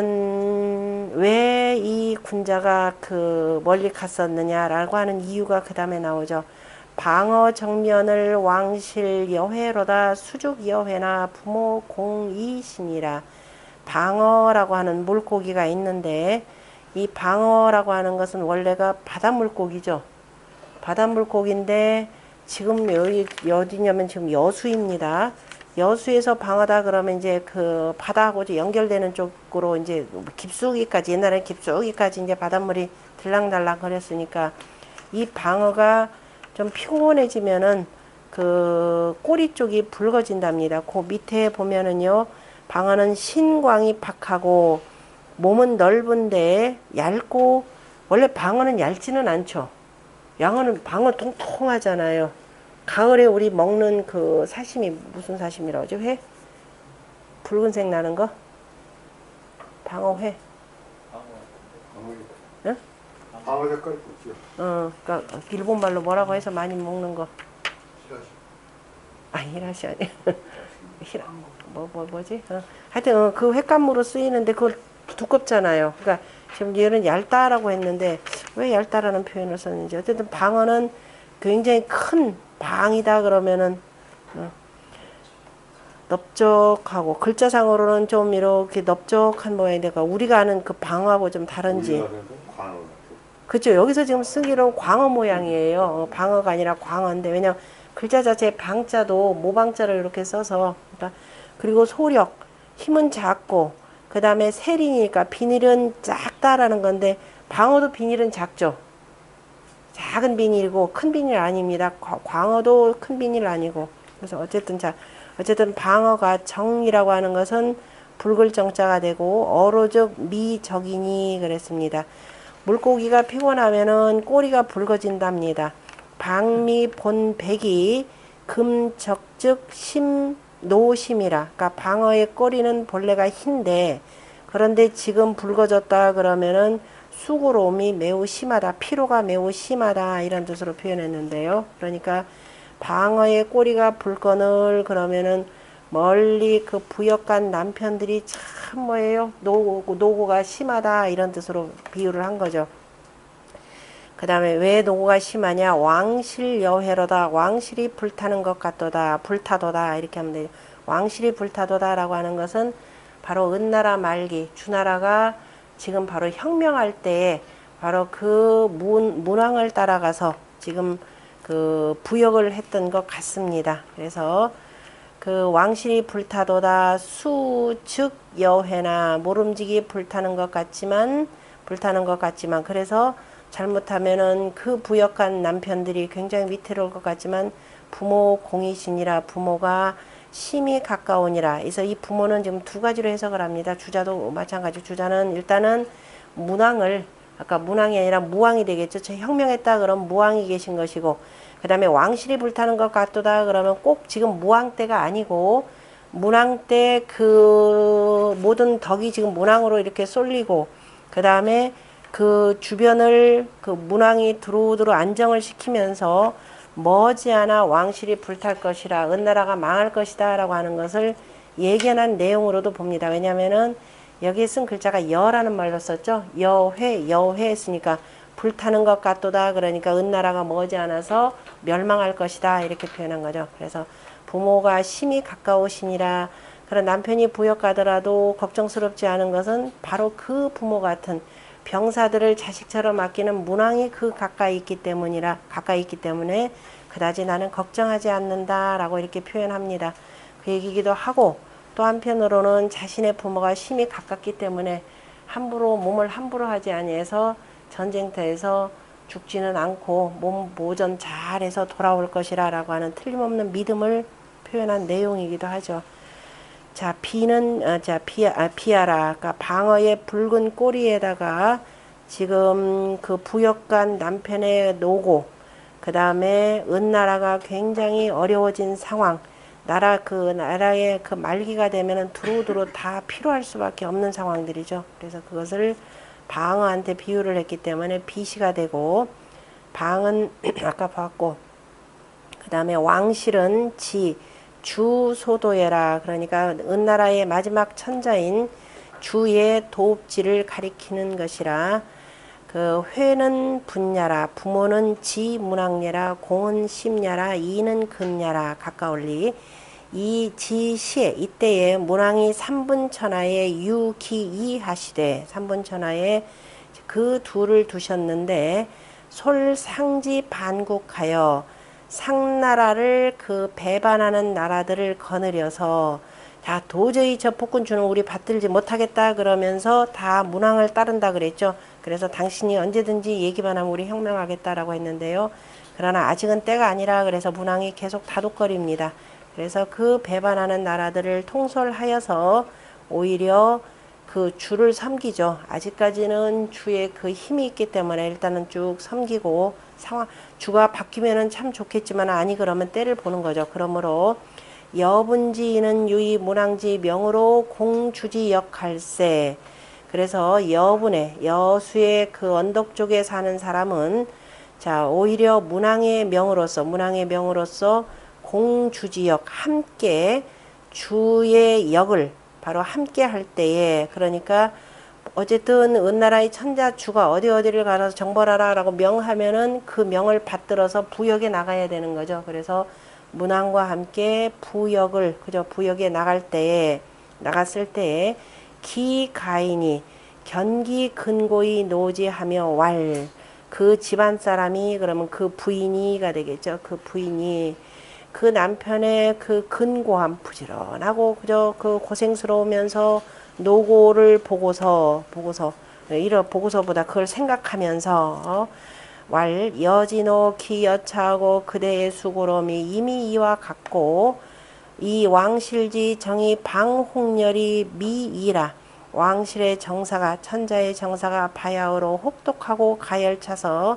그러면은 왜 이 군자가 그 멀리 갔었느냐라고 하는 이유가 그 다음에 나오죠. 방어 정면을 왕실 여회로다 수죽 여회나 부모 공이신이라. 방어라고 하는 물고기가 있는데 이 방어라고 하는 것은 원래가 바닷물고기죠. 바닷물고기인데 지금 여기 어디냐면 지금 여수입니다. 여수에서 방어다 그러면 이제 그 바다하고 연결되는 쪽으로 이제 깊숙이까지 옛날에 깊숙이까지 이제 바닷물이 들락날락 거렸으니까 이 방어가 좀 피곤해지면은 그 꼬리 쪽이 붉어진답니다. 그 밑에 보면은요. 방어는 신광이 박하고 몸은 넓은데 얇고 원래 방어는 얇지는 않죠. 방어 통통하잖아요. 가을에 우리 먹는 그 사시미 무슨 사시미라고 하죠? 회? 붉은색 나는 거? 방어회. 응? 방어 색깔 있죠. 그러니까 일본 말로 뭐라고 해서 많이 먹는 거. 히라시 아니야. 뭐지? 하여튼 그 횟감으로 쓰이는데 그걸 두껍잖아요. 그러니까 지금 얘는 얇다라고 했는데 왜 얇다라는 표현을 썼는지 어쨌든 방어는 굉장히 큰 방이다 그러면은 넓적하고 글자상으로는 좀 이렇게 넓적한 모양인데 우리가 아는 그 방어하고 좀 다른지. 그렇죠. 여기서 지금 쓰기로 광어 모양이에요. 방어가 아니라 광어인데 왜냐면 글자 자체에 방자도 모방자를 이렇게 써서 그러니까 그리고 소력 힘은 작고 그 다음에 세린이니까 비닐은 작다라는 건데 방어도 비닐은 작죠. 작은 비닐이고 큰 비닐 아닙니다. 광어도 큰 비닐 아니고 그래서 어쨌든 방어가 정이라고 하는 것은 붉을 정자가 되고 어로적 미적이니 그랬습니다. 물고기가 피곤하면은 꼬리가 붉어진답니다. 방미 본백이 금적즉 심 노심이라. 그러니까 방어의 꼬리는 본래가 흰데 그런데 지금 붉어졌다 그러면은 수고로움이 매우 심하다. 피로가 매우 심하다. 이런 뜻으로 표현했는데요. 그러니까 방어의 꼬리가 붉거늘 그러면은 멀리 그 부역간 남편들이 참 뭐예요? 노고가 심하다. 이런 뜻으로 비유를 한 거죠. 그 다음에 왜 노고가 심하냐? 왕실 여회로다. 왕실이 불타는 것 같도다. 불타도다. 이렇게 하면 돼요. 왕실이 불타도다 라고 하는 것은 바로 은나라 말기 주나라가 지금 바로 혁명할 때에 바로 그 문왕을 따라가서 지금 그 부역을 했던 것 같습니다. 그래서 그 왕실이 불타도다 수 즉 여회나 모름지기 불타는 것 같지만 그래서 잘못하면은 그 부역한 남편들이 굉장히 위태로울 것 같지만 부모 공이시니라 부모가 심히 가까우니라. 그래서 이 부모는 지금 두 가지로 해석을 합니다. 주자도 마찬가지. 주자는 일단은 문왕을 아까 문왕이 아니라 무왕이 되겠죠. 저 혁명했다 그러면 무왕이 계신 것이고 그 다음에 왕실이 불타는 것 같도다 그러면 꼭 지금 무왕 때가 아니고 문왕 때 그 모든 덕이 지금 문왕으로 이렇게 쏠리고 그 다음에 그 주변을 그 문왕이 두루두루 안정을 시키면서 머지않아 왕실이 불탈 것이라 은나라가 망할 것이다 라고 하는 것을 예견한 내용으로도 봅니다. 왜냐하면은 여기에 쓴 글자가 여라는 말로 썼죠. 여회 했으니까 불타는 것 같도다 그러니까 은나라가 머지않아서 멸망할 것이다 이렇게 표현한 거죠. 그래서 부모가 심히 가까우시니라. 그런 남편이 부역하더라도 걱정스럽지 않은 것은 바로 그 부모 같은 병사들을 자식처럼 아끼는 문왕이 그 가까이 있기 때문에 그다지 나는 걱정하지 않는다라고 이렇게 표현합니다. 그 얘기기도 하고 또 한편으로는 자신의 부모가 심히 가깝기 때문에 몸을 함부로 하지 아니해서 전쟁터에서 죽지는 않고 몸 보존 잘해서 돌아올 것이라 라고 하는 틀림없는 믿음을 표현한 내용이기도 하죠. 자, 비아라. 그러니까 방어의 붉은 꼬리에다가 지금 그 부역간 남편의 노고, 그 다음에 은나라가 굉장히 어려워진 상황, 나라의 그 말기가 되면은 두루두루 다 필요할 수밖에 없는 상황들이죠. 그래서 그것을 방어한테 비유를 했기 때문에 비시가 되고, 방은 아까 봤고, 그 다음에 왕실은 주소도예라. 그러니까 은나라의 마지막 천자인 주의 도읍지를 가리키는 것이라. 그 회는 분야라. 부모는 지문학례라. 공은 심야라. 이는 근야라. 가까울리. 이 지시에 이때에 문왕이 삼분천하에 유기이 하시되 삼분천하에 그 둘을 두셨는데 솔상지 반국하여 상나라를 그 배반하는 나라들을 거느려서 자 도저히 저 폭군주는 우리 받들지 못하겠다 그러면서 다 문왕을 따른다 그랬죠. 그래서 당신이 언제든지 얘기만 하면 우리 혁명하겠다라고 했는데요. 그러나 아직은 때가 아니라 그래서 문왕이 계속 다독거립니다. 그래서 그 배반하는 나라들을 통솔하여서 오히려 그 주를 섬기죠. 아직까지는 주의 그 힘이 있기 때문에 일단은 쭉 섬기고 주가 바뀌면은 참 좋겠지만 아니 그러면 때를 보는 거죠. 그러므로 여분지는 유이 문왕지 명으로 공주지 역할세. 그래서 여수의 그 언덕 쪽에 사는 사람은 자 오히려 문왕의 명으로서 공주지역 함께 주의 역을 바로 함께 할 때에 그러니까 어쨌든 은나라의 천자 주가 어디를 가서 정벌하라 라고 명하면은 그 명을 받들어서 부역에 나가야 되는 거죠. 그래서 문왕과 함께 부역에 나갔을 때에 기가인이 견기 근고히 노지하며 그 집안 사람이 그러면 그 부인이가 되겠죠. 그 부인이 그 남편의 그 근고함 부지런하고 그저 그 고생스러우면서 노고를 보고서보다 그걸 생각하면서 여진호 기여차하고 그대의 수고로움이 이미 이와 같고 이 왕실지 정이 방홍렬이 미이라. 왕실의 정사가 천자의 정사가 바야흐로 혹독하고 가열차서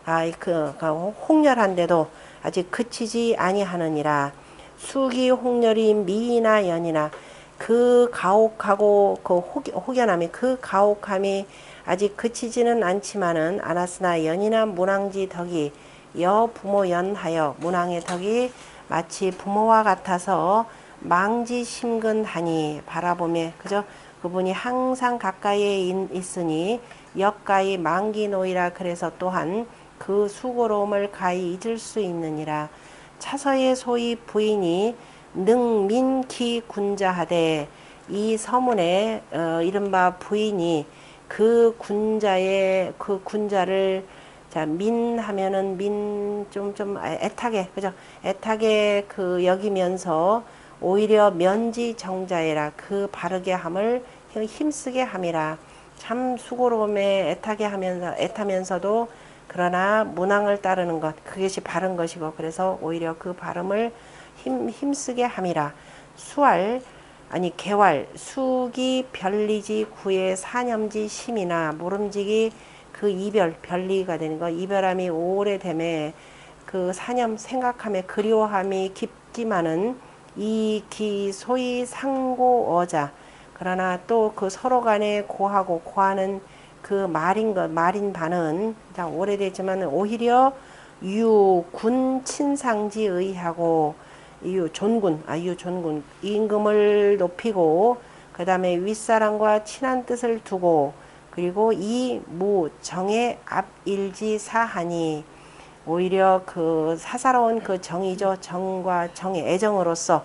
홍렬한데도 아직 그치지 아니하느니라. 수기 홍렬이 미이나 연이나 그 가혹하고 그 혹연함이 그 가혹함이 아직 그치지는 않았으나 연이나 문왕지 덕이 부모 연하여 문왕의 덕이 마치 부모와 같아서 망지 심근하니 바라보며 그저 그분이 항상 가까이에 있으니 역가히 망기노이라. 그래서 또한 그 수고로움을 가히 잊을 수 있느니라. 차서의 소위 부인이 능민기 군자하되 이 서문에 이른바 부인이 그 군자를 자 민하면은 좀 애타게 그죠? 애타게 그 여기면서 오히려 면지정자이라 그 바르게 함을 힘쓰게 함이라. 참 수고로움에 애타면서도 그러나 문항을 따르는 것 그것이 바른 것이고 그래서 오히려 그 발음을 힘쓰게 함이라. 수알 아니 개왈 수기 별리지 구의 사념지 심이나 모름지기 그 이별 별리가 되는 거 이별함이 오래됨에 그 사념 생각함에 그리워함이 깊지만은 이 기 소위 상고어자 그러나 또 그 서로 간에 고하고 고하는 그 말인 바는 오래됐지만 오히려 유군 친상지의하고 유존군 임금을 높이고 그 다음에 윗사람과 친한 뜻을 두고 그리고 이 무정의 앞일지사하니 오히려 그 사사로운 그 정이죠. 정과 정의 애정으로서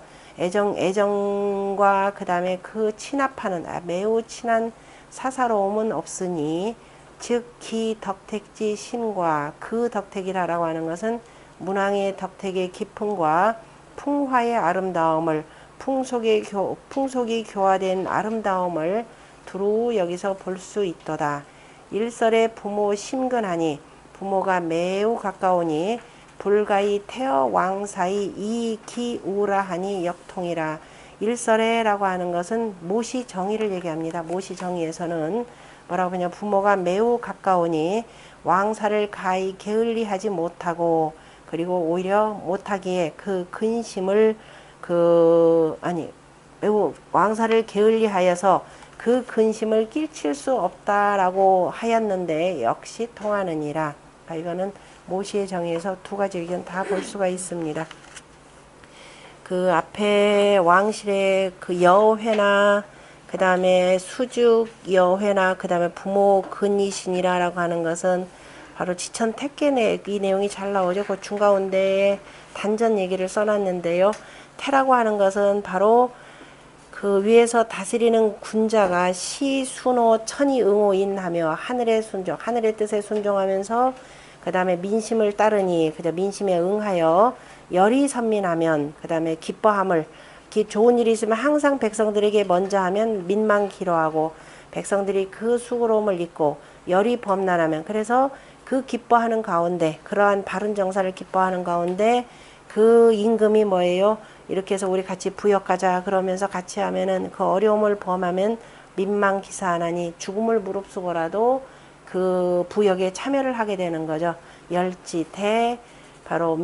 애정과 그 다음에 그 친합하는 매우 친한 사사로움은 없으니 즉 기 덕택지 신과 그 덕택이라고 하는 것은 문왕의 덕택의 깊음과 풍화의 아름다움을 풍속이 교화된 아름다움을 두루 여기서 볼 수 있도다. 일설의 부모 심근하니 부모가 매우 가까우니 불가히 태어 왕사이 이기우라하니 역통이라. 일설에라고 하는 것은 모시정의를 얘기합니다. 모시정의에서는 뭐라고 하냐 부모가 매우 가까우니 왕사를 가히 게을리하지 못하고 그리고 오히려 못하기에 그 근심을 매우 왕사를 게을리하여서 그 근심을 끼칠 수 없다라고 하였는데 역시 통하느니라. 이거는 모시의 정의에서 두 가지 의견 다 볼 수가 있습니다. 그 앞에 왕실의 그 여회나 그 다음에 수죽 여회나 그 다음에 부모 근이신이라고 하는 것은 바로 지천 택계 이 내용이 잘 나오죠. 그 중가운데에 단전 얘기를 써놨는데요. 태라고 하는 것은 바로 그 위에서 다스리는 군자가 시순호 천이응오인하며 하늘의 뜻에 순종하면서 그 다음에 민심을 따르니 민심에 응하여 열이 선민하면 그 다음에 기뻐함을 좋은 일이 있으면 항상 백성들에게 먼저 하면 민망 기로하고 백성들이 그 수고로움을 잊고 열이 범람하면 그래서 그 기뻐하는 가운데 그러한 바른 정사를 기뻐하는 가운데 그 임금이 뭐예요? 이렇게 해서 우리 같이 부역하자 그러면서 같이 하면은 그 어려움을 범하면 민망 기사하나니 죽음을 무릅쓰고라도 그 부역에 참여를 하게 되는 거죠. 열지대 바로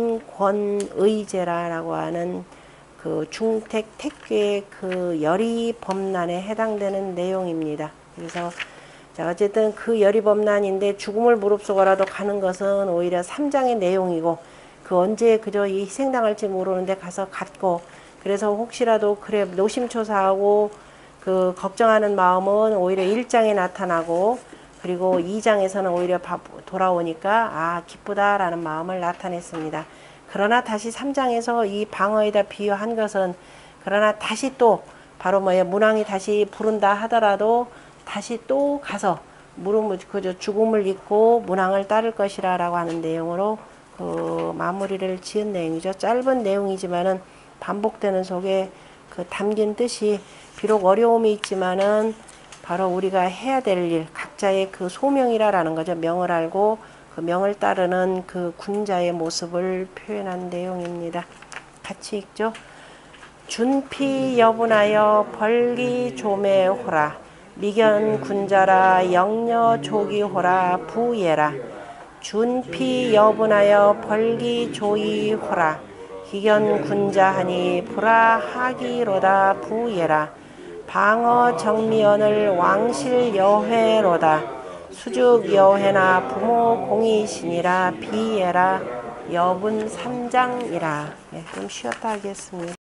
민권의제라고 하는 그 중택 택괴의 그 열이 범난에 해당되는 내용입니다. 그래서 자 어쨌든 그 열이 범난인데 죽음을 무릅쓰고라도 가는 것은 오히려 3장의 내용이고 그 언제 그저 이 희생당할지 모르는데 가서 갔고 그래서 혹시라도 그래 노심초사하고 그 걱정하는 마음은 오히려 1장에 나타나고 그리고 2장에서는 오히려 돌아오니까 아 기쁘다라는 마음을 나타냈습니다. 그러나 다시 3장에서 이 방어에다 비유한 것은 그러나 다시 또 바로 문왕이 다시 부른다 하더라도 다시 또 가서 그저 죽음을 잊고 문왕을 따를 것이라 라고 하는 내용으로 그 마무리를 지은 내용이죠. 짧은 내용이지만은 반복되는 속에 그 담긴 뜻이 비록 어려움이 있지만은 바로 우리가 해야 될 일, 각자의 그 소명이라는 거죠. 명을 알고 그 명을 따르는 그 군자의 모습을 표현한 내용입니다. 같이 읽죠. 준피 여분하여 벌기 조매호라 미견 군자라 영녀 조기호라 부예라. 준피 여분하여 벌기 조이호라 기견 군자하니 불하하기로다 부예라. 방어 정미연을 왕실 여회로다 수죽 여회나 부모 공이신이라 비예라 여분 3장이라. 좀 쉬었다 하겠습니다.